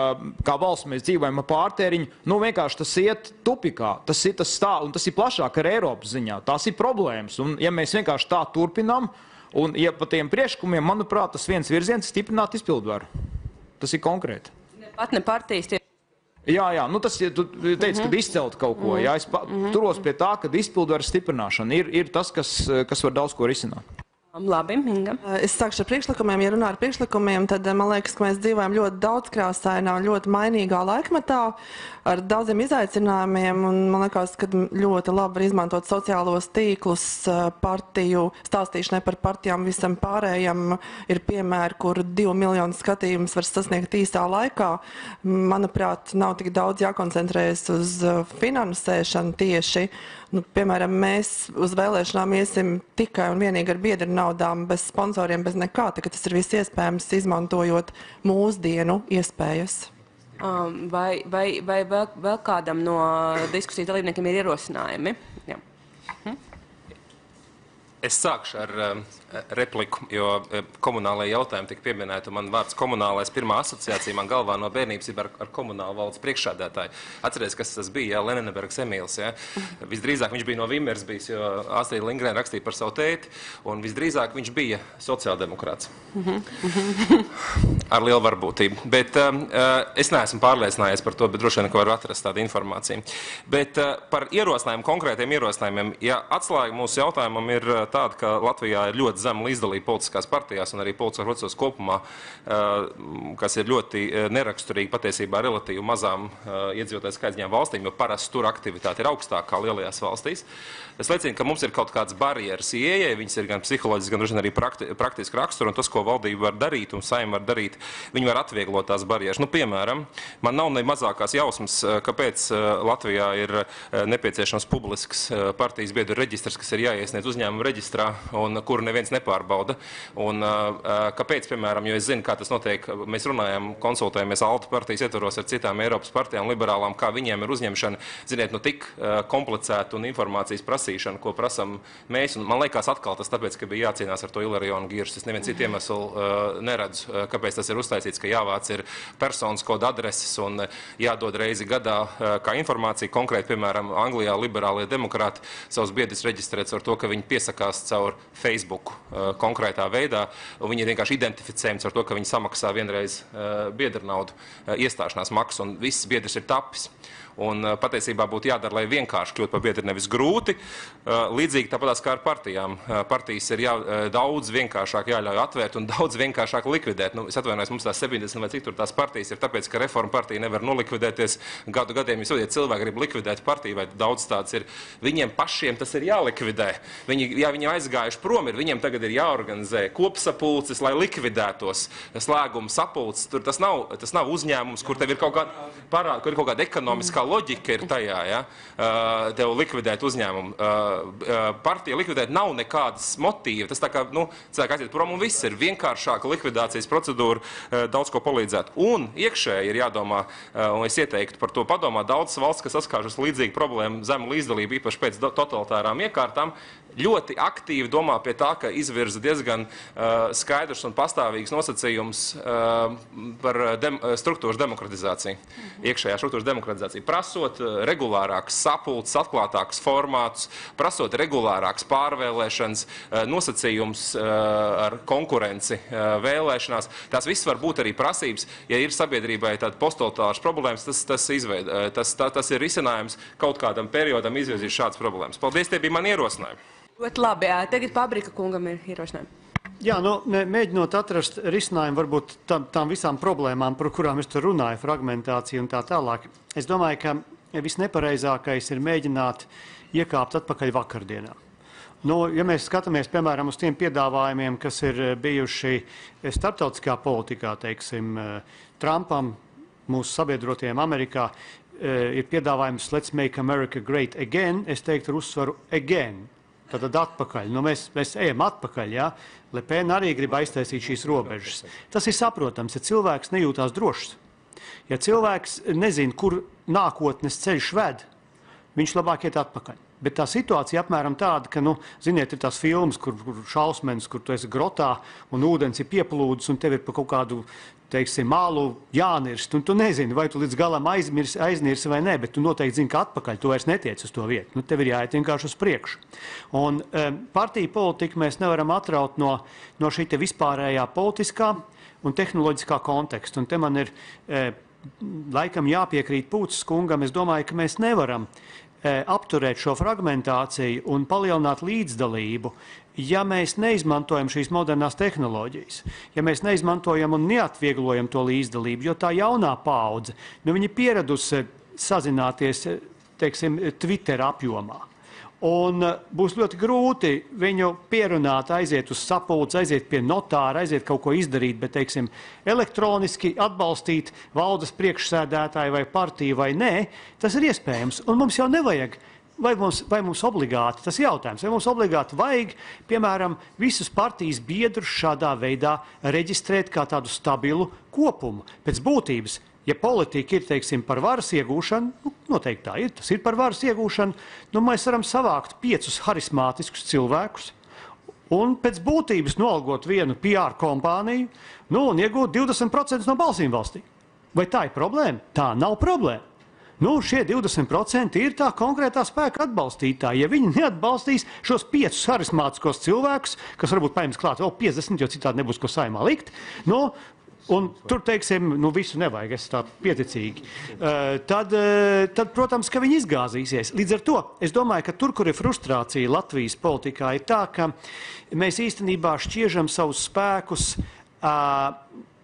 kā valsts mēs dzīvojam ar pārtēriņu, nu vienkārši tas iet tupikā, tas ir tas tā, un tas ir plašāk ar Eiropas ziņā, tās ir problēmas, un ja mēs vienkārši tā turpinām, un ja pa tiem priekšlikumiem, manuprāt, tas viens virziens stiprināt izpildvaru. Tas ir konkrēti. Ne pat ne partijas tie. Jā, jā, nu tas, ja tu teici, mm-hmm. kad izcelt kaut ko, jā, es pa, mm-hmm. turos pie tā, ka izpildvaras stiprināšana ir, ir tas, kas, kas var daudz ko risināt. Labi, Inga. Es sākšu ar priekšlikumiem. Ja runā ar priekšlikumiem, tad man liekas, ka mēs dzīvojam ļoti daudzkrāsainā, ļoti mainīgā laikmetā ar daudziem izaicinājumiem. Un man liekas, ka ļoti labi var izmantot sociālos tīklus, partiju, stāstīšanai par partijām visam pārējam. Ir piemēri, kur divu miljonu skatījumus var sasniegt īsā laikā. Manuprāt, nav tik daudz jākoncentrējas uz finansēšanu tieši. Nu, piemēram, mēs uz vēlēšanām iesim tikai un vienīgi ar biedru naudām, bez sponsoriem, bez nekā, tā, ka tas ir viss iespējams, izmantojot mūsdienu iespējas. Um, vai vai, vai vēl, vēl kādam no diskusiju dalībniekiem ir ierosinājumi? Jā. Hm? Es sākšu ar um, repliku, jo um, komunālajie jautājumi tika pieminēti, un man vārds komunālais pirmā asociācija man galvā no bērnības ir ar, ar komunālu valdes priekšsēdētāju. Atceries, kas tas bija, jā, Lenenebergs Emīls, jā. Visdrīzāk viņš bija no Vimers bijis, jo Astrīda Lindgrēna rakstīja par savu tēti, un visdrīzāk viņš bija sociāldemokrāts. Ar lielu varbūtību. Bet um, es neesmu pārliecinājies par to, bet droši vien, ka var atrast tādu informāciju. Bet uh, par ierosinājumu, konkrētiem ierosinājumiem, ja atslēga mūsu jautājumam ir tāda, ka Latvijā ir ļoti zema līdzdalība politiskās partijās un arī politiskās procesos kopumā, kas ir ļoti neraksturīgi patiesībā relatīvi mazām iedzīvotāju skaitņām valstīm, jo parasti tur aktivitāte ir augstākā kā lielajās valstīs. Es liecinu, ka mums ir kaut kādas barjeras ieejai, viņas ir gan psiholoģiski, gan droši vien arī prakti, praktiski rakstura, un tas, ko valdība var darīt un Saeima var darīt, viņi var atvieglot tās barjeras. Nu, piemēram, man nav ne mazākās jausmas, kāpēc Latvijā ir nepieciešams publisks partijas biedru reģistrs, kas ir jāiesniedz uzņēmumu reģistrā un kuru neviens nepārbauda. Un kāpēc, piemēram, jo es zinu, kā tas notiek, mēs runājam, konsultējamies Altu partijas ietvaros ar citām Eiropas partijām, liberālām, kā viņiem ir uzņemšana, ziniet, nu tik komplicēta un informācijas prasīšana, ko prasam mēs. Un man liekas atkal tas tāpēc, ka bija jācīnās ar to Ilarionu Girsu. Es neviens citu iemeslu uh, neredzu, uh, kāpēc tas ir uztaisīts, ka jāvāc ir personas koda adreses un uh, jādod reizi gadā uh, kā informācija. Konkrēti, piemēram, Anglijā liberālie demokrāti savus biedrus reģistrēts ar to, ka viņi piesakās izplatās caur Facebook uh, konkrētā veidā, un viņi ir vienkārši identificējumi ar to, ka viņi samaksā vienreiz uh, biedra naudu, uh, iestāšanās maksu, un viss biedrs ir tapis. Un uh, patiesībā būtu jādara, lai vienkārši kļūt par biedru, nevis grūti. Uh, līdzīgi tāpatās kā ar partijām. Uh, partijas ir jā, uh, daudz vienkāršāk jāļauj atvērt un daudz vienkāršāk likvidēt. Nu, es atvainojos, mums tās septiņdesmit vai cik tur tās partijas ir, tāpēc, ka reforma partija nevar nolikvidēties gadu gadiem. Jūs saprotiet, cilvēki grib likvidēt partiju, vai daudz tāds ir. Viņiem pašiem tas ir jālikvidē. Viņi, jā, viņi aizgājuši prom, ir, viņiem tagad ir jāorganizē kopsapulces, lai likvidētos slēguma sapulces. Tur tas nav, tas nav uzņēmums, kur tev ir kaut kāda parāda, kur ir kaut kāda ekonomiskā loģika ir tajā, ja, tev likvidēt uzņēmumu. Partija likvidēt nav nekādas motīva. Tas tā kā, nu, cilvēki aiziet prom un viss ir vienkāršāka likvidācijas procedūra, daudz ko palīdzēt. Un iekšēji ir jādomā, un es ieteiktu par to padomāt, daudz valsts, kas saskāršas līdzīgi problēmu zemu līdzdalību, īpaši pēc totalitārām iekārtām, ļoti aktīvi domā pie tā, ka izvirza diezgan uh, skaidrs un pastāvīgs nosacījums uh, par dem struktūras demokratizāciju, mm-hmm. iekšējā struktūras demokratizāciju, prasot uh, regulārākas sapulces, atklātākas formātus, prasot regulārākas pārvēlēšanas, uh, nosacījums uh, ar konkurenci uh, vēlēšanās. Tās viss var būt arī prasības, ja ir sabiedrībai tāda postulatāras problēmas, tas, tas, izveid, uh, tas, tā, tas ir risinājums kaut kādam periodam izvirzīt šādas problēmas. Paldies, tie bija mani ierosinājumi. Ļoti labi, jā. Tagad Pabrika kungam ir ierosinājumi. Jā, nu, mēģinot atrast risinājumu varbūt tam, tām visām problēmām, par kurām es tur runāju, fragmentācija un tā tālāk. Es domāju, ka visnepareizākais ir mēģināt iekāpt atpakaļ vakardienā. Nu, ja mēs skatāmies, piemēram, uz tiem piedāvājumiem, kas ir bijuši starptautiskā politikā, teiksim, Trumpam, mūsu sabiedrotiem Amerikā, ir piedāvājums Let's make America great again, es teiktu ar uzsvaru again. Tātad atpakaļ. Nu, mēs, mēs ejam atpakaļ, jā. Le Pen arī grib aiztaisīt šīs robežas. Tas ir saprotams, ja cilvēks nejūtās drošs. Ja cilvēks nezina, kur nākotnes ceļš ved, viņš labāk iet atpakaļ. Bet tā situācija apmēram tāda, ka, nu, ziniet, ir tās filmas, kur, kur šausmenis, kur tu esi grotā un ūdens ir pieplūdus un tev ir pa kaut kādu, teiksim, mālu jānirst, un tu nezini, vai tu līdz galam aizmirs, aiznirsi vai ne, bet tu noteikti zini, ka atpakaļ tu vairs netiec uz to vietu. Nu, tev ir jāiet vienkārši uz priekšu. Un um, partiju politiku mēs nevaram atraut no, no šī te vispārējā politiskā un tehnoloģiskā konteksta. Un te man ir e, laikam jāpiekrīt Pūces kungam, es domāju, ka mēs nevaram e, apturēt šo fragmentāciju un palielināt līdzdalību, ja mēs neizmantojam šīs modernās tehnoloģijas, ja mēs neizmantojam un neatvieglojam to līdzdalību, jo tā jaunā paudze, nu viņi pieradusi sazināties, teiksim, Twitter apjomā. Un būs ļoti grūti viņu pierunāt, aiziet uz sapulci, aiziet pie notāra, aiziet kaut ko izdarīt, bet, teiksim, elektroniski atbalstīt valdes priekšsēdētāju vai partiju vai nē, tas ir iespējams. Un mums jau nevajag. Vai mums, vai mums obligāti, tas jautājums, vai mums obligāti vajag, piemēram, visus partijas biedrus šādā veidā reģistrēt kā tādu stabilu kopumu. Pēc būtības, ja politika ir, teiksim, par varas iegūšanu, nu, noteikti tā ir, tas ir par varas iegūšanu, nu, mēs varam savākt piecus harismātiskus cilvēkus un pēc būtības noalgot vienu P R kompāniju, nu, un iegūt divdesmit procentus no balsīm valstī. Vai tā ir problēma? Tā nav problēma. Nu, šie divdesmit procenti ir tā konkrētā spēka atbalstītāji. Ja viņi neatbalstīs šos piecus harismātiskos cilvēkus, kas varbūt paņems klāt vēl piecdesmit, jo citādi nebūs ko saimā likt, nu, un tur, teiksim, nu, visu nevajag, es tā pieticīgi, uh, tad, uh, tad, protams, ka viņi izgāzīsies. Līdz ar to es domāju, ka tur, kur ir frustrācija Latvijas politikā, ir tā, ka mēs īstenībā šķiežam savus spēkus, uh,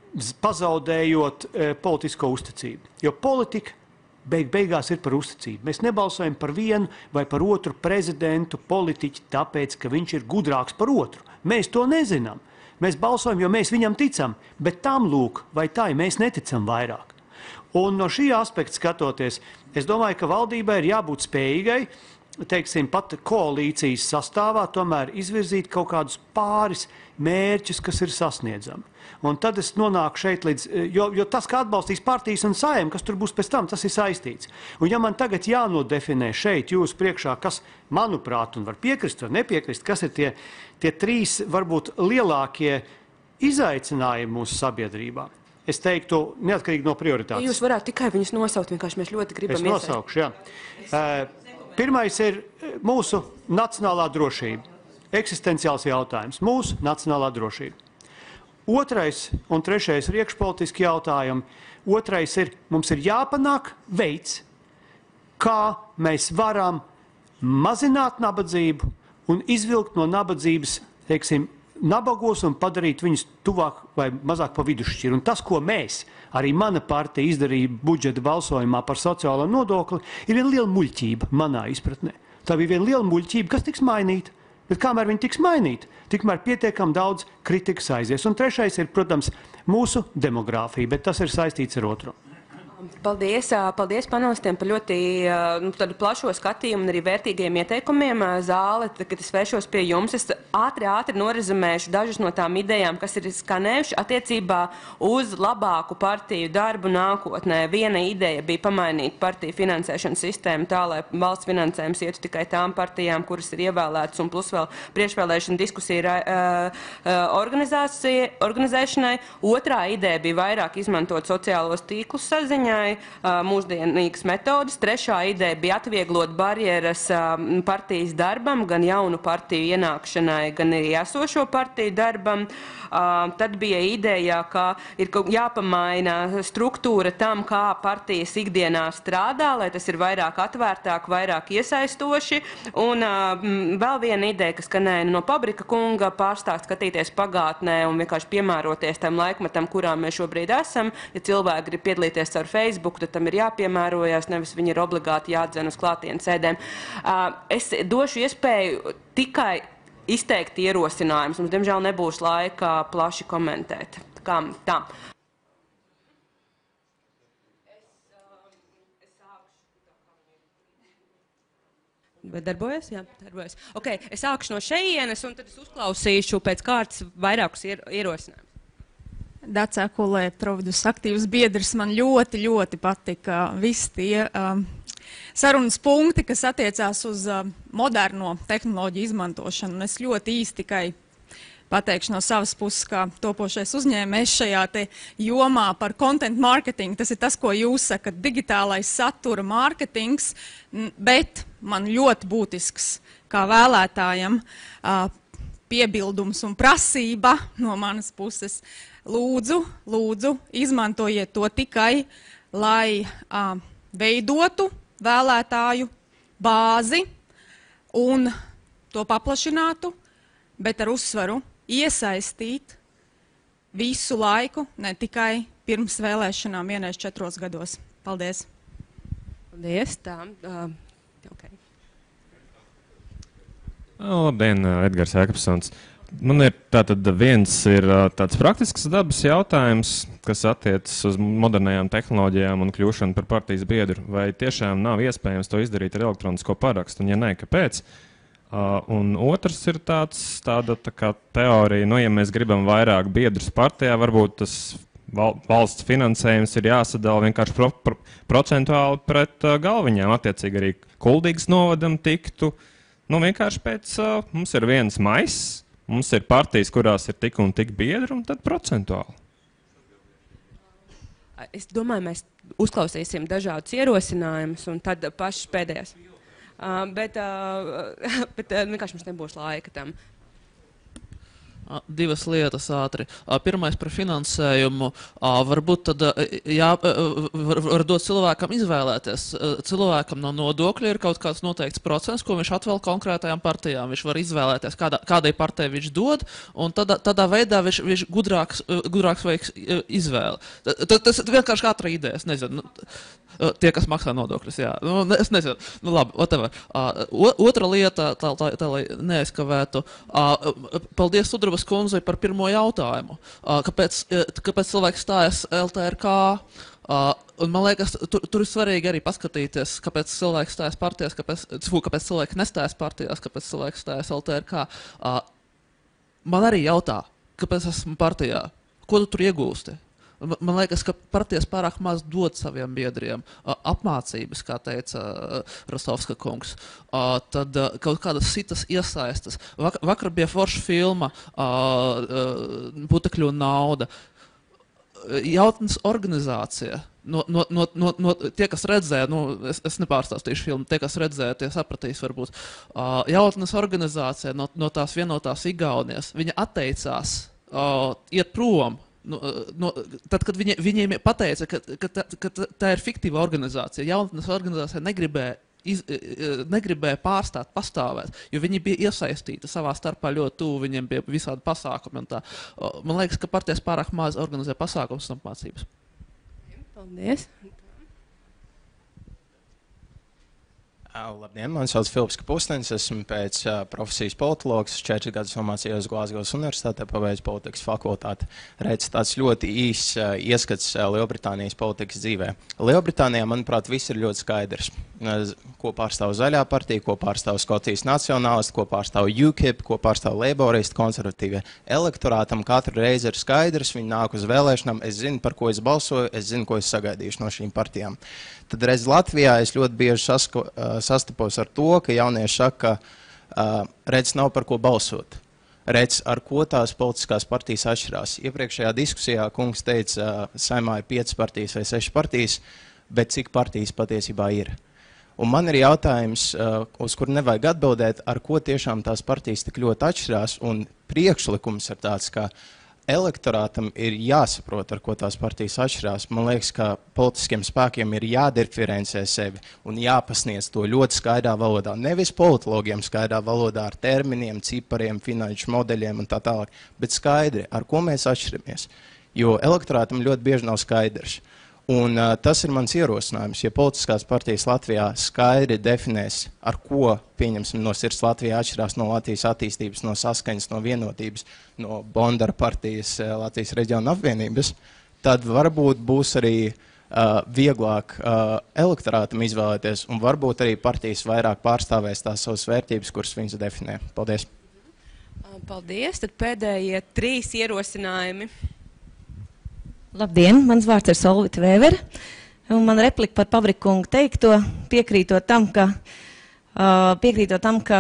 pazaudējot uh, politisko uzticību. Jo politika beig beigās ir par uzticību. Mēs nebalsojam par vienu vai par otru prezidentu, politiķi, tāpēc, ka viņš ir gudrāks par otru. Mēs to nezinām. Mēs balsojam, jo mēs viņam ticam, bet tam lūk, vai tā, mēs neticam vairāk. Un no šī aspekta skatoties, es domāju, ka valdībai ir jābūt spējīgai, teiksim, pat koalīcijas sastāvā, tomēr izvirzīt kaut kādus pāris mērķus, kas ir sasniedzami. Un tad es nonāku šeit līdz, jo, jo tas, kā atbalstīs partijas un saim, kas tur būs pēc tam, tas ir saistīts. Un ja man tagad jānodefinē šeit jūsu priekšā, kas, manuprāt, un var piekrist vai nepiekrist, kas ir tie, tie trīs, varbūt, lielākie izaicinājumi mūsu sabiedrībā, es teiktu, neatkarīgi no prioritātes. Ja jūs varētu tikai viņus nosaukt, vienkārši mēs ļoti gribam iesaistīt. Es nosaukšu, jā. Uh, pirmais ir mūsu nacionālā drošība. eksistenciāls jautājums, mūsu nacionālā drošība. Otrais un trešais ir iekšpolitiski jautājumi. Otrais ir, mums ir jāpanāk veids, kā mēs varam mazināt nabadzību un izvilkt no nabadzības, teiksim, nabagos un padarīt viņus tuvāk vai mazāk pa vidusšķiru. Un tas, ko mēs, arī mana partija izdarīja budžeta balsojumā par sociālo nodokli, ir viena liela muļķība manā izpratnē. Tā bija viena liela muļķība, kas tiks mainīta. Bet kamēr viņi tiks mainīti, tikmēr pietiekam daudz kritikas aizies. Un trešais ir, protams, mūsu demogrāfija, bet tas ir saistīts ar otru. Paldies, paldies panelistiem par ļoti nu, plašo skatījumu un arī vērtīgiem ieteikumiem. Zāle, kad es vēršos pie jums, es ātri, ātri norizumēšu dažas no tām idejām, kas ir skanējuši attiecībā uz labāku partiju darbu nākotnē. Viena ideja bija pamainīt partiju finansēšanas sistēmu tā, lai valsts finansējums ietu tikai tām partijām, kuras ir ievēlētas, un plus vēl priekšvēlēšana diskusija ir uh, organizēšanai. Otrā ideja bija vairāk izmantot sociālos tīklus saziņā, mūsdienīgas metodas. Trešā ideja bija atvieglot barjeras partijas darbam, gan jaunu partiju ienākšanai, gan arī esošo partiju darbam. Tad bija ideja, ka ir jāpamaina struktūra tam, kā partijas ikdienā strādā, lai tas ir vairāk atvērtāk, vairāk iesaistoši. Un vēl viena ideja, kas skanēja no Pabrika kunga, pārstāst skatīties pagātnē un vienkārši piemēroties tam laikmetam, kurā mēs šobrīd esam. Ja cilvēki grib piedalīties caur Facebook, tad tam ir jāpiemērojas, nevis viņi ir obligāti jādzen uz klātienes sēdēm. Es došu iespēju tikai izteikt ierosinājumus. Mums, diemžēl, nebūs laika plaši komentēt. Kā tā? Vai darbojas? Jā, darbojas. Ok, es sākšu no šejienes, un tad es uzklausīšu pēc kārtas vairākus ierosinājumus. Dacā Kulē, Providus aktīvs biedrs, man ļoti, ļoti patika visi tie um, sarunas punkti, kas attiecās uz uh, moderno tehnoloģiju izmantošanu. Un es ļoti īsti tikai pateikšu no savas puses, kā topošais uzņēmējs šajā te jomā par content marketing. Tas ir tas, ko jūs sakat, digitālais satura mārketings, bet man ļoti būtisks kā vēlētājam uh, piebildums un prasība no manas puses. Lūdzu, lūdzu, izmantojiet to tikai, lai uh, veidotu vēlētāju bāzi un to paplašinātu, bet ar uzsvaru iesaistīt visu laiku, ne tikai pirms vēlēšanām vienreiz četros gados. Paldies! Paldies! Tā, uh, okay. Labdien, Edgars Jēkabsons. Man ir tātad viens ir tāds praktisks dabas jautājums, kas attiecas uz modernajām tehnoloģijām un kļūšanu par partijas biedru. Vai tiešām nav iespējams to izdarīt ar elektronisko parakstu, un ja nē, kāpēc? Uh, un otrs ir tāds, tāda tā kā teorija, nu, ja mēs gribam vairāk biedrus partijā, varbūt tas val, valsts finansējums ir jāsadala vienkārši pro, pro, procentuāli pret uh, galviņām, attiecīgi arī Kuldīgas novadam tiktu. Nu, vienkārši pēc, uh, mums ir viens maiss, mums ir partijas, kurās ir tik un tik biedri, un tad procentuāli. Es domāju, mēs uzklausīsim dažādus ierosinājumus, un tad pašas pēdējās. Uh, bet uh, bet uh, vienkārši mums nebūs laika tam. Divas lietas ātri. Pirmais par finansējumu. Varbūt tad jā, var, var dot cilvēkam izvēlēties. Cilvēkam no nodokļa ir kaut kāds noteikts procents, ko viņš atvēl konkrētajām partijām. Viņš var izvēlēties, kādā, kādai partijai viņš dod, un tādā, tādā veidā viņš, viņš gudrāks, gudrāks veiks izvēli. Tas ir vienkārši katra ideja, es nezinu. Tie, kas maksā nodokļus, jā. Nu, es nezinu. Nu, labi, whatever. Uh, otra lieta, tā, tā, tā lai neaizkavētu. Uh, paldies Sudrabas kundzei par pirmo jautājumu. Uh, kāpēc, kāpēc cilvēks stājas L T R K? Uh, un man liekas, tur, tur ir svarīgi arī paskatīties, kāpēc cilvēks stājas partijās, kāpēc, kāpēc cilvēki nestājas partijās, kāpēc cilvēks stājas L T R K. Uh, man arī jautā, kāpēc esmu partijā? Ko tu tur iegūsti? Man liekas, ka partijas pārāk maz dod saviem biedriem apmācības, kā teica Rostovska kungs. Tad kaut kādas citas iesaistas. Vakar bija forša filma Putekļu un nauda. jautnes organizācija. No, no, no, no, no tie, kas redzēja, nu, es, es nepārstāstīšu filmu, tie, kas redzēja, tie sapratīs varbūt. Uh, jautnes organizācija no, no tās vienotās Igaunijas, viņa atteicās uh, iet prom. No, no, tad, kad viņi, viņiem pateica, ka, ka, tā, ka tā ir fiktīva organizācija, jautnes organizācija negribēja, iz, negribēja pārstāt pastāvēt, jo viņi bija iesaistīti savā starpā ļoti tuvu, viņiem bija visādi pasākumi un tā. Uh, man liekas, ka partijas pārāk maz organizē pasākums un apmācības. Paldies. Labdien, mani sauc Filips Kapusnenis, esmu pēc uh, profesijas politologs, četri gadus nomācījos Glāzgovas universitātē, pabeidzu politikas fakultāti. Redz tāds ļoti īss uh, ieskats uh, Lielbritānijas politikas dzīvē. Lielbritānijā, manuprāt, viss ir ļoti skaidrs. Uh, ko pārstāv Zaļā partija, ko pārstāv Skotijas nacionālisti, ko pārstāv U K I P, ko pārstāv Leiboristi, konservatīvie. Elektorātam katru reizi ir skaidrs, viņi nāk uz vēlēšanām, es zinu, par ko es balsoju, es zinu, ko es sagaidīšu no šīm partijām. Tad reiz Latvijā es ļoti bieži sasko, uh, sastapos ar to, ka jaunieši saka, ka uh, redz nav par ko balsot. Redz, ar ko tās politiskās partijas atšķirās. Iepriekšējā diskusijā kungs teica, uh, Saimā ir piecas partijas vai sešas partijas, bet cik partijas patiesībā ir. Un man ir jautājums, uh, uz kur nevajag atbildēt, ar ko tiešām tās partijas tik ļoti atšķirās, un priekšlikums ir tāds, ka elektorātam ir jāsaprot, ar ko tās partijas atšķirās. Man liekas, ka politiskiem spēkiem ir jādiferencē sevi un jāpasniedz to ļoti skaidrā valodā. Nevis politologiem skaidrā valodā ar terminiem, cipariem, finanšu modeļiem un tā tālāk, bet skaidri, ar ko mēs atšķiramies. Jo elektorātam ļoti bieži nav skaidrs. Un uh, tas ir mans ierosinājums, ja politiskās partijas Latvijā skaidri definēs, ar ko, pieņemsim, no sirds Latvijā atšķirās no Latvijas attīstības, no saskaņas, no vienotības, no Bondara partijas Latvijas reģiona apvienības, tad varbūt būs arī uh, vieglāk uh, elektorātam izvēlēties, un varbūt arī partijas vairāk pārstāvēs tās savas vērtības, kuras viņas definē. Paldies! Paldies! Tad pēdējie trīs ierosinājumi. Labdien, mans vārds ir Solvita Vēvere, un man replika par Pavrikungu teikto, piekrītot tam, ka, uh, piekrītot tam, ka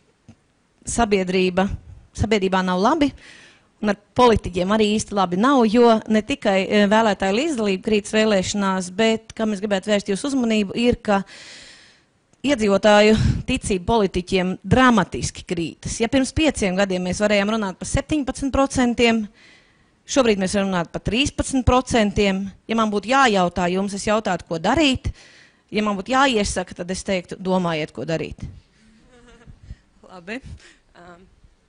sabiedrība, sabiedrībā nav labi, un ar politiķiem arī īsti labi nav, jo ne tikai vēlētāju līdzdalība krītas vēlēšanās, bet, kam es gribētu vērst jūsu uzmanību, ir, ka iedzīvotāju ticība politiķiem dramatiski krītas. Ja pirms pieciem gadiem mēs varējām runāt par septiņpadsmit procentiem, šobrīd mēs varam runāt par trīspadsmit procentiem. Ja man būtu jājautā jums, es jautātu, ko darīt. Ja man būtu jāiesaka, tad es teiktu, domājiet, ko darīt. Labi. Um.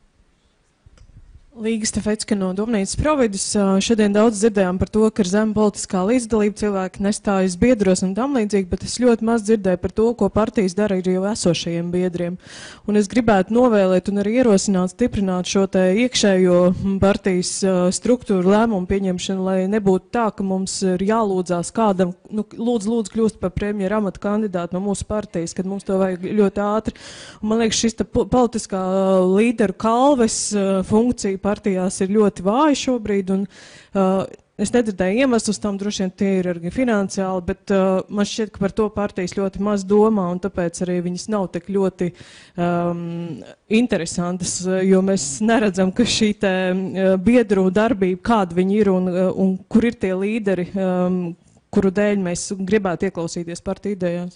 Līga Stefecka no Domnīcas Providus. Šodien daudz dzirdējām par to, ka ir zema politiskā līdzdalība, cilvēki nestājas biedros un tam līdzīgi, bet es ļoti maz dzirdēju par to, ko partijas dara ar jau esošajiem biedriem. Un es gribētu novēlēt un arī ierosināt, stiprināt šo te iekšējo partijas struktūru lēmumu pieņemšanu, lai nebūtu tā, ka mums ir jālūdzās kādam, nu, lūdzu, lūdzu kļūst par premjera amata kandidātu no mūsu partijas, kad mums to vajag ļoti ātri. Un man liekas, šis politiskā līderu kalves funkcija partijās ir ļoti vāja šobrīd, un uh, es nedzirdēju iemeslus tam, droši vien tie ir arī finansiāli, bet uh, man šķiet, ka par to partijas ļoti maz domā, un tāpēc arī viņas nav tik ļoti um, interesantas, jo mēs neredzam, ka šī te uh, biedru darbība, kāda viņi ir un, uh, un kur ir tie līderi, um, kuru dēļ mēs gribētu ieklausīties partiju idejās.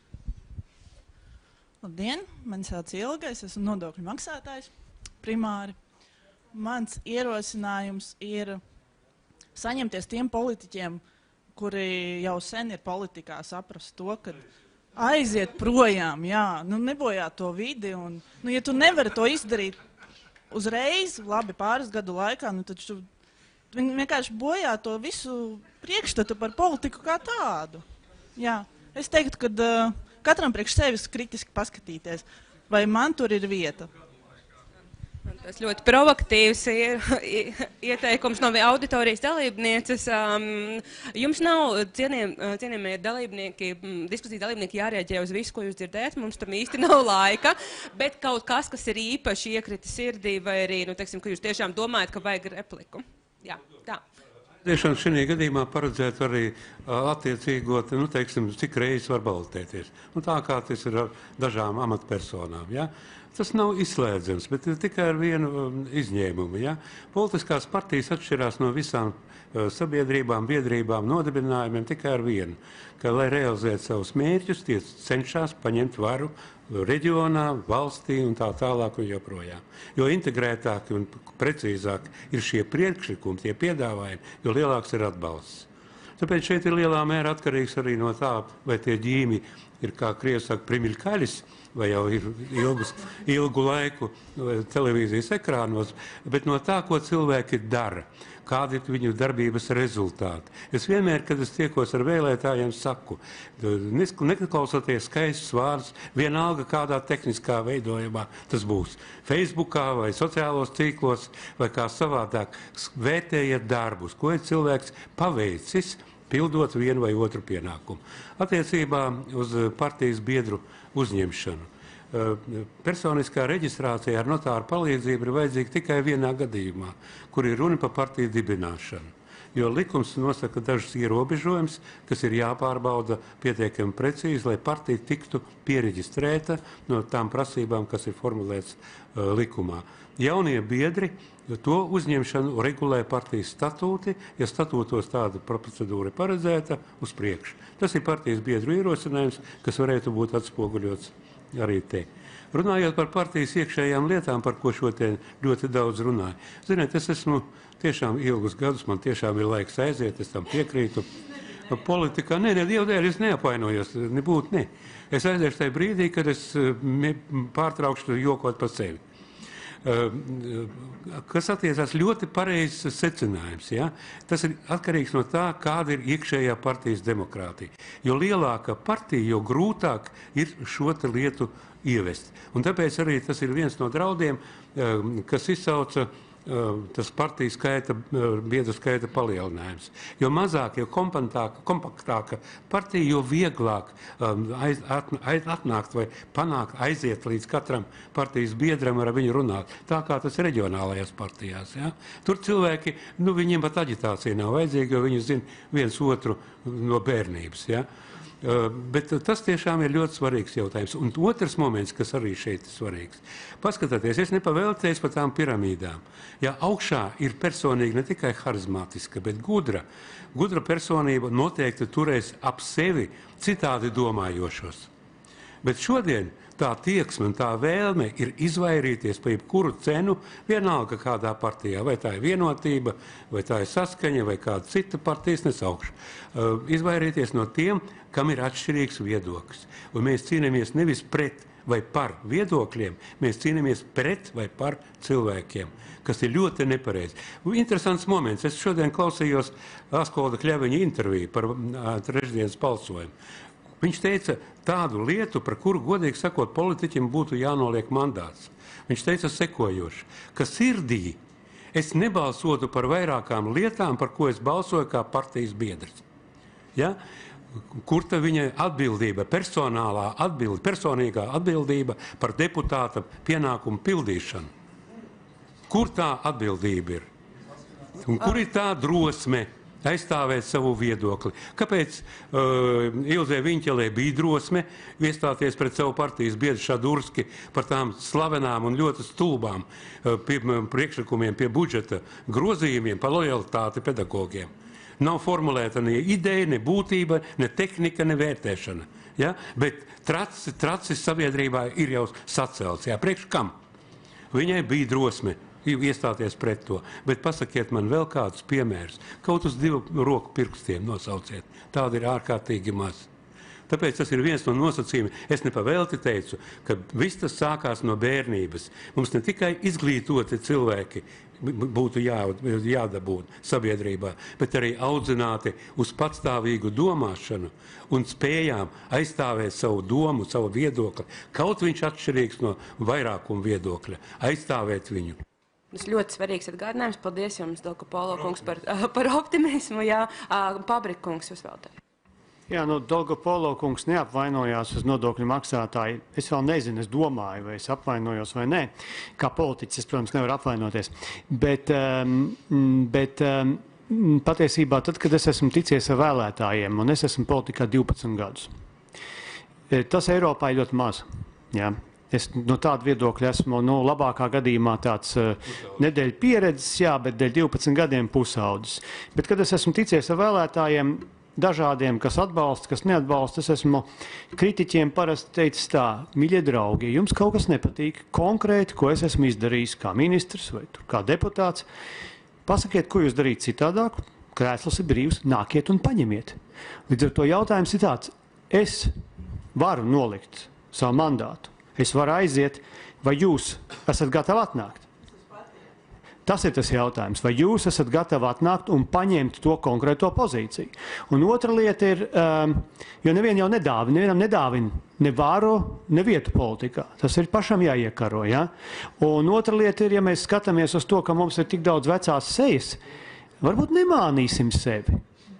Labdien, mani sauc Ilga, es esmu nodokļu maksātājs primāri. Mans ierosinājums ir saņemties tiem politiķiem, kuri jau sen ir politikā, saprast to, ka aiziet projām, jā, nu nebojāt to vidi, un, nu, ja tu nevari to izdarīt uzreiz, labi, pāris gadu laikā, nu, tad tu vienkārši bojā to visu priekšstatu par politiku kā tādu. Jā, es teiktu, ka uh, katram priekš sevis kritiski paskatīties, vai man tur ir vieta. Tas ļoti provokatīvs ieteikums no auditorijas dalībnieces. Jums nav, cienījamie dalībnieki, diskusiju dalībnieki, jārēģē uz visu, ko jūs dzirdējat. Mums tam īsti nav laika, bet kaut kas, kas ir īpaši iekrita sirdī, vai arī, nu, teiksim, ka jūs tiešām domājat, ka vajag repliku. Jā, tā. Tiešām šajā gadījumā paredzētu arī attiecīgo, nu, teiksim, cik reizes var balotēties. Nu, tā kā tas ir ar dažām amatpersonām. Ja? Tas nav izslēdzams, bet tikai ar vienu izņēmumu. Ja? Politiskās partijas atšķirās no visām sabiedrībām, biedrībām, nodibinājumiem tikai ar vienu. Ka, lai realizētu savus mērķus, tie cenšas paņemt varu reģionā, valstī un tā tālāk un joprojām. Jo integrētāki un precīzāk ir šie priekšlikumi, tie piedāvājumi, jo lielāks ir atbalsts. Tāpēc šeit ir lielā mērā atkarīgs arī no tā, vai tie ģīmi ir, kā krievi saka, primilkaļis, vai jau ir ilgus, ilgu laiku televīzijas ekrānos, bet no tā, ko cilvēki dara, kādi ir viņu darbības rezultāti. Es vienmēr, kad es tiekos ar vēlētājiem, saku, neklausoties skaistus vārdus, vienalga kādā tehniskā veidojumā tas būs. Facebookā vai sociālos tīklos vai kā savādāk, vērtējiet darbus, ko ir cilvēks paveicis, pildot vienu vai otru pienākumu. Attiecībā uz partijas biedru uzņemšanu. Personiskā reģistrācija ar notāru palīdzību ir vajadzīga tikai vienā gadījumā, kur ir runa par partiju dibināšanu. Jo likums nosaka dažus ierobežojumus, kas ir jāpārbauda pietiekami precīzi, lai partija tiktu piereģistrēta no tām prasībām, kas ir formulēts uh, likumā. Jaunie biedri, to uzņemšanu regulē partijas statūti, ja statūtos tāda procedūra paredzēta uz priekšu. Tas ir partijas biedru ierosinājums, kas varētu būt atspoguļots arī te. Runājot par partijas iekšējām lietām, par ko šodien ļoti daudz runāju. Ziniet, es esmu tiešām ilgus gadus, man tiešām ir laiks aiziet, es tam piekrītu. Politikā, nē, ne, Dieva dēļ, es neapvainojos, nebūt, ne. Es aiziešu tajā brīdī, kad es pārtraukšu jokot par sevi. Kas attiecās ļoti pareizs secinājums. Ja? Tas ir atkarīgs no tā, kāda ir iekšējā partijas demokrātija. Jo lielāka partija, jo grūtāk ir šo lietu ievest. Un tāpēc arī tas ir viens no draudiem, kas izsauca tas partiju skaita, biedru skaita palielinājums. Jo mazāk, jo kompaktāka partija, jo vieglāk aiz, aiz, atnākt vai panākt, aiziet līdz katram partijas biedram ar viņu runāt. Tā kā tas reģionālajās partijās. Ja? Tur cilvēki, nu viņiem pat aģitācija nav vajadzīga, jo viņi zina viens otru no bērnības. Ja? Uh, bet tas tiešām ir ļoti svarīgs jautājums. Un otrs moments, kas arī šeit ir svarīgs. Paskatieties, es nepavēlties par tām piramīdām. Ja augšā ir personīgi ne tikai harizmātiska, bet gudra, gudra personība noteikti turēs ap sevi citādi domājošos. Bet šodien tā tieksme un tā vēlme ir izvairīties par jebkuru cenu, vienalga kādā partijā, vai tā ir Vienotība, vai tā ir Saskaņa, vai kāda cita partijas nesaukšu. Uh, izvairīties no tiem, kam ir atšķirīgs viedoklis. Un mēs cīnāmies nevis pret vai par viedokļiem, mēs cīnāmies pret vai par cilvēkiem, kas ir ļoti nepareizi. Interesants moments. Es šodien klausījos Askolda Kļaviņa interviju par uh, trešdienas balsojumu. Viņš teica tādu lietu, par kuru, godīgi sakot, politiķim būtu jānoliek mandāts. Viņš teica sekojoši, ka sirdī es nebalsotu par vairākām lietām, par ko es balsoju kā partijas biedrs. Ja? Kur ta viņa atbildība, personālā atbildi, personīgā atbildība par deputāta pienākumu pildīšanu? Kur tā atbildība ir? Un kur ir tā drosme aizstāvēt savu viedokli? Kāpēc uh, Ilzē Viņķelē bija drosme iestāties pret savu partijas biedru Šadurski par tām slavenām un ļoti stulbām uh, pie, priekšlikumiem pie budžeta grozījumiem par lojalitāti pedagogiem? Nav formulēta ne ideja, ne būtība, ne tehnika, ne vērtēšana. Ja? Bet tracis, tracis sabiedrībā ir jau sacelts. Ja? Priekš kam? Viņai bija drosme iestāties pret to. Bet pasakiet man vēl kādus piemērus. Kaut uz divu roku pirkstiem nosauciet. Tāda ir ārkārtīgi maz. Tāpēc tas ir viens no nosacījumiem. Es nepavēlti teicu, ka viss tas sākās no bērnības. Mums ne tikai izglītoti cilvēki būtu jā, jādabūt sabiedrībā, bet arī audzināti uz patstāvīgu domāšanu un spējām aizstāvēt savu domu, savu viedokli. Kaut viņš atšķirīgs no vairākuma viedokļa. Aizstāvēt viņu. Tas ļoti svarīgs atgādinājums. Paldies jums, Dolgopolo kungs, par, par optimismu. Jā, Pabrika kungs, jūs vēl teikt. Jā, nu, Dolgopolo kungs neapvainojās uz nodokļu maksātāju. Es vēl nezinu, es domāju, vai es apvainojos vai nē. Kā politiķis, es, protams, nevaru apvainoties. Bet, um, bet um, patiesībā tad, kad es esmu ticies ar vēlētājiem, un es esmu politikā divpadsmit gadus, tas Eiropā ir ļoti maz. Ja? Es no tāda viedokļa esmu, nu, labākā gadījumā tāds uh, nedēļa pieredzes, jā, bet dēļ divpadsmit gadiem pusaudzis. Bet, kad es esmu ticies ar vēlētājiem, dažādiem, kas atbalsta, kas neatbalsta, es esmu kritiķiem parasti teicis tā, miļie draugi, jums kaut kas nepatīk, konkrēti, ko es esmu izdarījis kā ministrs vai tur, kā deputāts, pasakiet, ko jūs darīt citādāk, krēsls ir brīvs, nākiet un paņemiet. Līdz ar to jautājums ir tāds, es varu nolikt savu mandātu. Es varu aiziet, vai jūs esat gatavi atnākt? Tas ir tas jautājums, vai jūs esat gatavi atnākt un paņemt to konkrēto pozīciju. Un otra lieta ir, um, jo nevienu jau nedāvina, nevienam nedāvina ne vāru, ne vietu politikā. Tas ir pašam jāiekaro, ja? Un otra lieta ir, ja mēs skatāmies uz to, ka mums ir tik daudz vecās sejas, varbūt nemānīsim sevi.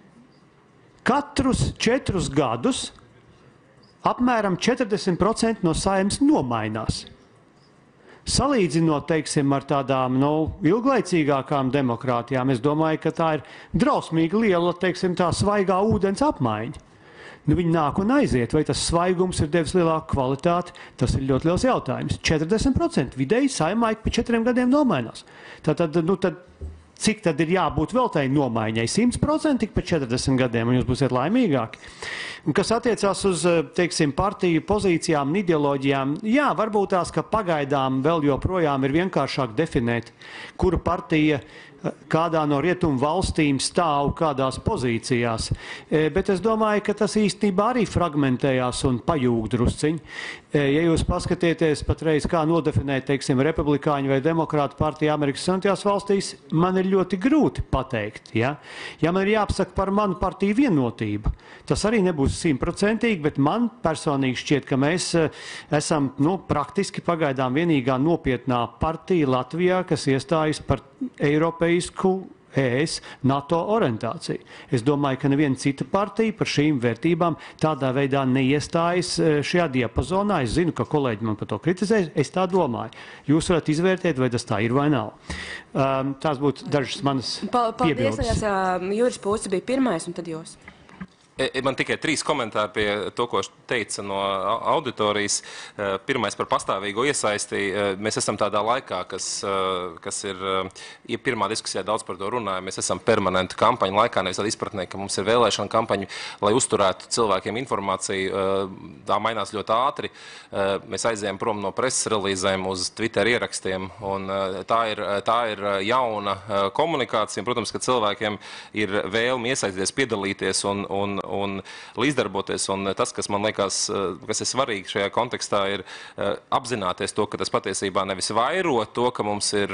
Katrus četrus gadus apmēram četrdesmit procenti no Saeimas nomainās. Salīdzinot, teiksim, ar tādām, nu, ilglaicīgākām demokrātijām, es domāju, ka tā ir drausmīgi liela, teiksim, tā svaigā ūdens apmaiņa. Nu, viņi nāk un aiziet, vai tas svaigums ir devis lielāku kvalitāti, tas ir ļoti liels jautājums. četrdesmit procenti vidēji Saeimā ik pa četriem gadiem nomainās. Tātad, nu, tad, cik tad ir jābūt vēl tai nomaiņai? simt procenti ik pa četrdesmit gadiem, un jūs būsiet laimīgāki. Un kas attiecās uz, teiksim, partiju pozīcijām un ideoloģijām, jā, varbūt tās, ka pagaidām vēl joprojām ir vienkāršāk definēt, kura partija kādā no rietumu valstīm stāv kādās pozīcijās. Bet es domāju, ka tas īstenībā arī fragmentējās un pajūg drusciņi. Ja jūs paskatieties patreiz, kā nodefinēt, teiksim, republikāņu vai demokrātu partiju Amerikas Savienotajās valstīs, man ir ļoti grūti pateikt. Ja, ja man ir jāpasaka par manu partiju vienotību, tas arī nebūs simtprocentīgi, bet man personīgi šķiet, ka mēs esam, nu, praktiski pagaidām vienīgā nopietnā partija Latvijā, kas iestājas par eiropeisku E S NATO orientāciju. Es domāju, ka neviena cita partija par šīm vērtībām tādā veidā neiestājas šajā diapazonā. Es zinu, ka kolēģi man par to kritizēs. Es tā domāju. Jūs varat izvērtēt, vai tas tā ir vai nav. Um, tās būtu dažas manas piebildes. Paldies, Juris Pūcis bija pirmais, un tad jūs. Man tikai trīs komentāri pie to, ko teica no auditorijas. Pirmais par pastāvīgo iesaisti. Mēs esam tādā laikā, kas, kas ir, ja pirmā diskusijā daudz par to runāja, mēs esam permanentu kampaņu laikā, nevis tāda izpratnē, ka mums ir vēlēšana kampaņa, lai uzturētu cilvēkiem informāciju. Tā mainās ļoti ātri. Mēs aizējām prom no preses relīzēm uz Twitter ierakstiem, un tā ir, tā ir jauna komunikācija. Protams, ka cilvēkiem ir vēlme iesaistīties, piedalīties un, un un līdzdarboties, un tas, kas man liekas, kas ir svarīgi šajā kontekstā, ir apzināties to, ka tas patiesībā nevis vairo to, ka mums ir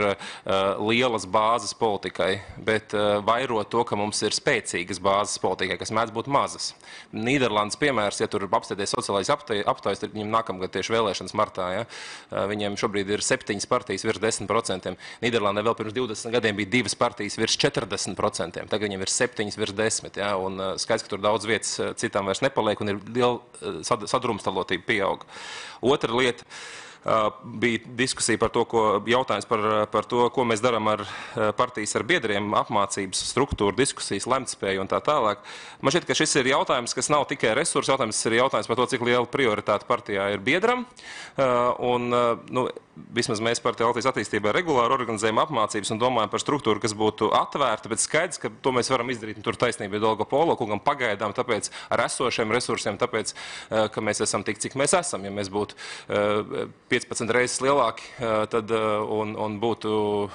lielas bāzes politikai, bet vairo to, ka mums ir spēcīgas bāzes politikai, kas mēdz būt mazas. Nīderlandes piemērs, ja tur apstēties sociālais aptājas, viņiem nākamgad tieši vēlēšanas martā, ja, viņiem šobrīd ir septiņas partijas virs desmit procentiem. Nīderlandē vēl pirms divdesmit gadiem bija divas partijas virs četrdesmit procentiem, tagad viņiem ir septiņas virs desmit, ja, un skaidrs, ka tur daudz vietas citām vairs nepaliek un ir liela sadrumstalotība pieauga. Otra lieta. Uh, bija diskusija par to, ko, jautājums par, par to, ko mēs darām ar uh, partijas ar biedriem, apmācības, struktūru, diskusijas, lemtspēju un tā tālāk. Man šķiet, ka šis ir jautājums, kas nav tikai resursu jautājums, tas ir jautājums par to, cik liela prioritāte partijā ir biedram. Uh, un, uh, nu, vismaz mēs partija Latvijas attīstībā regulāri organizējam apmācības un domājam par struktūru, kas būtu atvērta, bet skaidrs, ka to mēs varam izdarīt, un tur taisnība ir Dolgo Polo, kungam pagaidām, tāpēc ar esošiem resursiem, tāpēc, uh, ka mēs esam tik, cik mēs esam. Ja mēs būtu uh, piecpadsmit reizes lielāki, tad, un, un būtu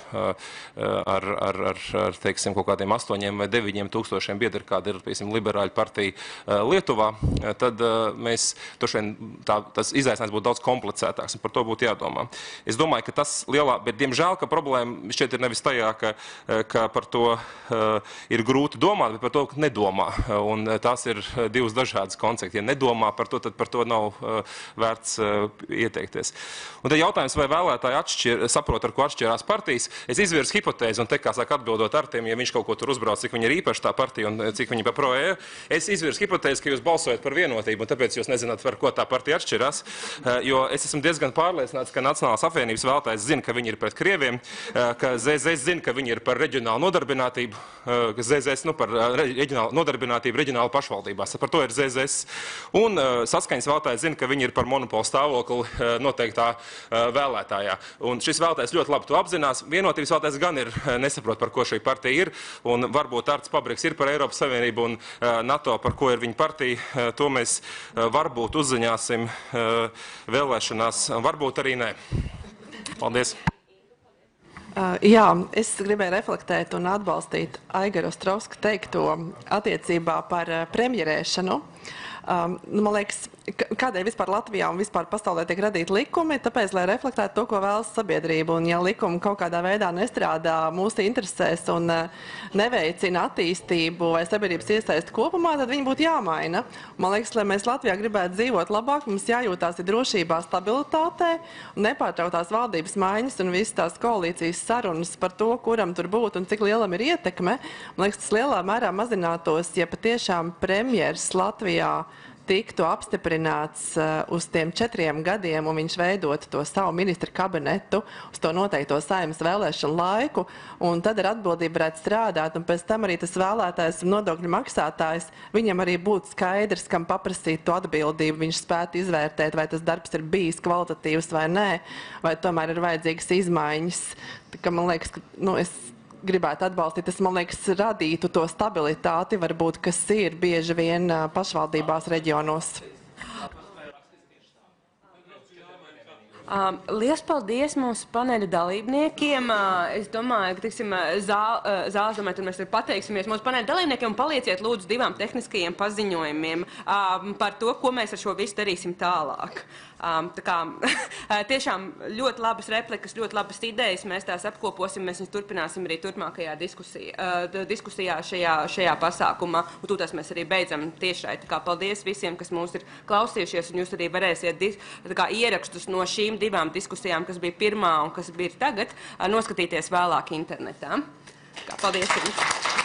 ar, ar, ar, ar teiksim, kaut kādiem astoņiem vai deviņiem tūkstošiem biedri, kāda ir, piemēram, liberāļu partija Lietuvā, tad mēs, vien, tā, tas izaicinājums būtu daudz komplicētāks, un par to būtu jādomā. Es domāju, ka tas lielā, bet diemžēl, ka problēma šķiet ir nevis tajā, ka, ka par to ir grūti domāt, bet par to, ka nedomā. Un tās ir divas dažādas koncepti. Ja nedomā par to, tad par to nav vērts ieteikties. Un tad jautājums, vai vēlētāji atšķir, saprot, ar ko atšķirās partijas. Es izvirsu hipotēzi, un te, kā saka, atbildot ar tiem, ja viņš kaut ko tur uzbrauc, cik viņi ir īpaši tā partija un cik viņi pa pro-e. Es izvirsu hipotēzi, ka jūs balsojat par vienotību, un tāpēc jūs nezināt, par ko tā partija atšķirās. Jo es esmu diezgan pārliecināts, ka Nacionālās apvienības vēlētājs zina, ka viņi ir pret krieviem, ka Z Z S zina, ka viņi ir par reģionālu nodarbinātību, ka Z Z S, nu, par reģionālu nodarbinātību reģionālu pašvaldībās. Par to ir Z Z S. Un saskaņas vēlētājs zina, ka viņi ir par monopolu stāvokli noteiktā vēlētājā. Un šis vēlētājs ļoti labi to apzinās. Vienotības vēlētājs gan ir nesaprot, par ko šī partija ir, un varbūt Arts Pabriks ir par Eiropas Savienību un NATO, par ko ir viņa partija. To mēs varbūt uzziņāsim vēlēšanās, varbūt arī nē. Paldies! Uh, jā, es gribēju reflektēt un atbalstīt Aigaru Ostrovsku teikto attiecībā par uh, premjerēšanu. Um, man liekas, kādēļ vispār Latvijā un vispār pasaulē tiek radīti likumi, tāpēc, lai reflektētu to, ko vēlas sabiedrība. Un ja likumi kaut kādā veidā nestrādā mūsu interesēs un uh, neveicina attīstību vai sabiedrības iesaisti kopumā, tad viņi būtu jāmaina. Man liekas, lai mēs Latvijā gribētu dzīvot labāk, mums jājūtās ir drošībā, stabilitātē un nepārtrautās valdības maiņas un visas tās koalīcijas sarunas par to, kuram tur būtu un cik lielam ir ietekme. Man liekas, tas lielā mērā mazinātos, ja patiešām premjers Latvijā tiktu apstiprināts uh, uz tiem četriem gadiem un viņš veidotu to savu ministru kabinetu uz to noteikto Saeimas vēlēšanu laiku, un tad ar atbildību varētu strādāt, un pēc tam arī tas vēlētājs un nodokļu maksātājs, viņam arī būtu skaidrs, kam paprasīt to atbildību, viņš spētu izvērtēt, vai tas darbs ir bijis kvalitatīvs vai nē, vai tomēr ir vajadzīgas izmaiņas. Tā kā man liekas, ka, nu, es gribētu atbalstīt, tas, man liekas, radītu to stabilitāti, varbūt, kas ir bieži vien pašvaldībās reģionos. Um, liels paldies mūsu paneļa dalībniekiem. Uh, es domāju, ka, tiksim, zāl, uh, zāles, domāju, tad mēs arī pateiksimies mūsu paneļa dalībniekiem un palieciet lūdzu divām tehniskajiem paziņojumiem um, par to, ko mēs ar šo visu darīsim tālāk. Um, tā kā tiešām ļoti labas replikas, ļoti labas idejas, mēs tās apkoposim, mēs viņus turpināsim arī turpmākajā diskusijā, uh, diskusijā šajā, šajā pasākumā, un tūtās mēs arī beidzam tiešai. Tā kā paldies visiem, kas mūs ir klausījušies, un jūs arī varēsiet tā kā ierakstus no šīm divām diskusijām, kas bija pirmā un kas bija tagad, uh, noskatīties vēlāk internetā. Tā kā paldies jums!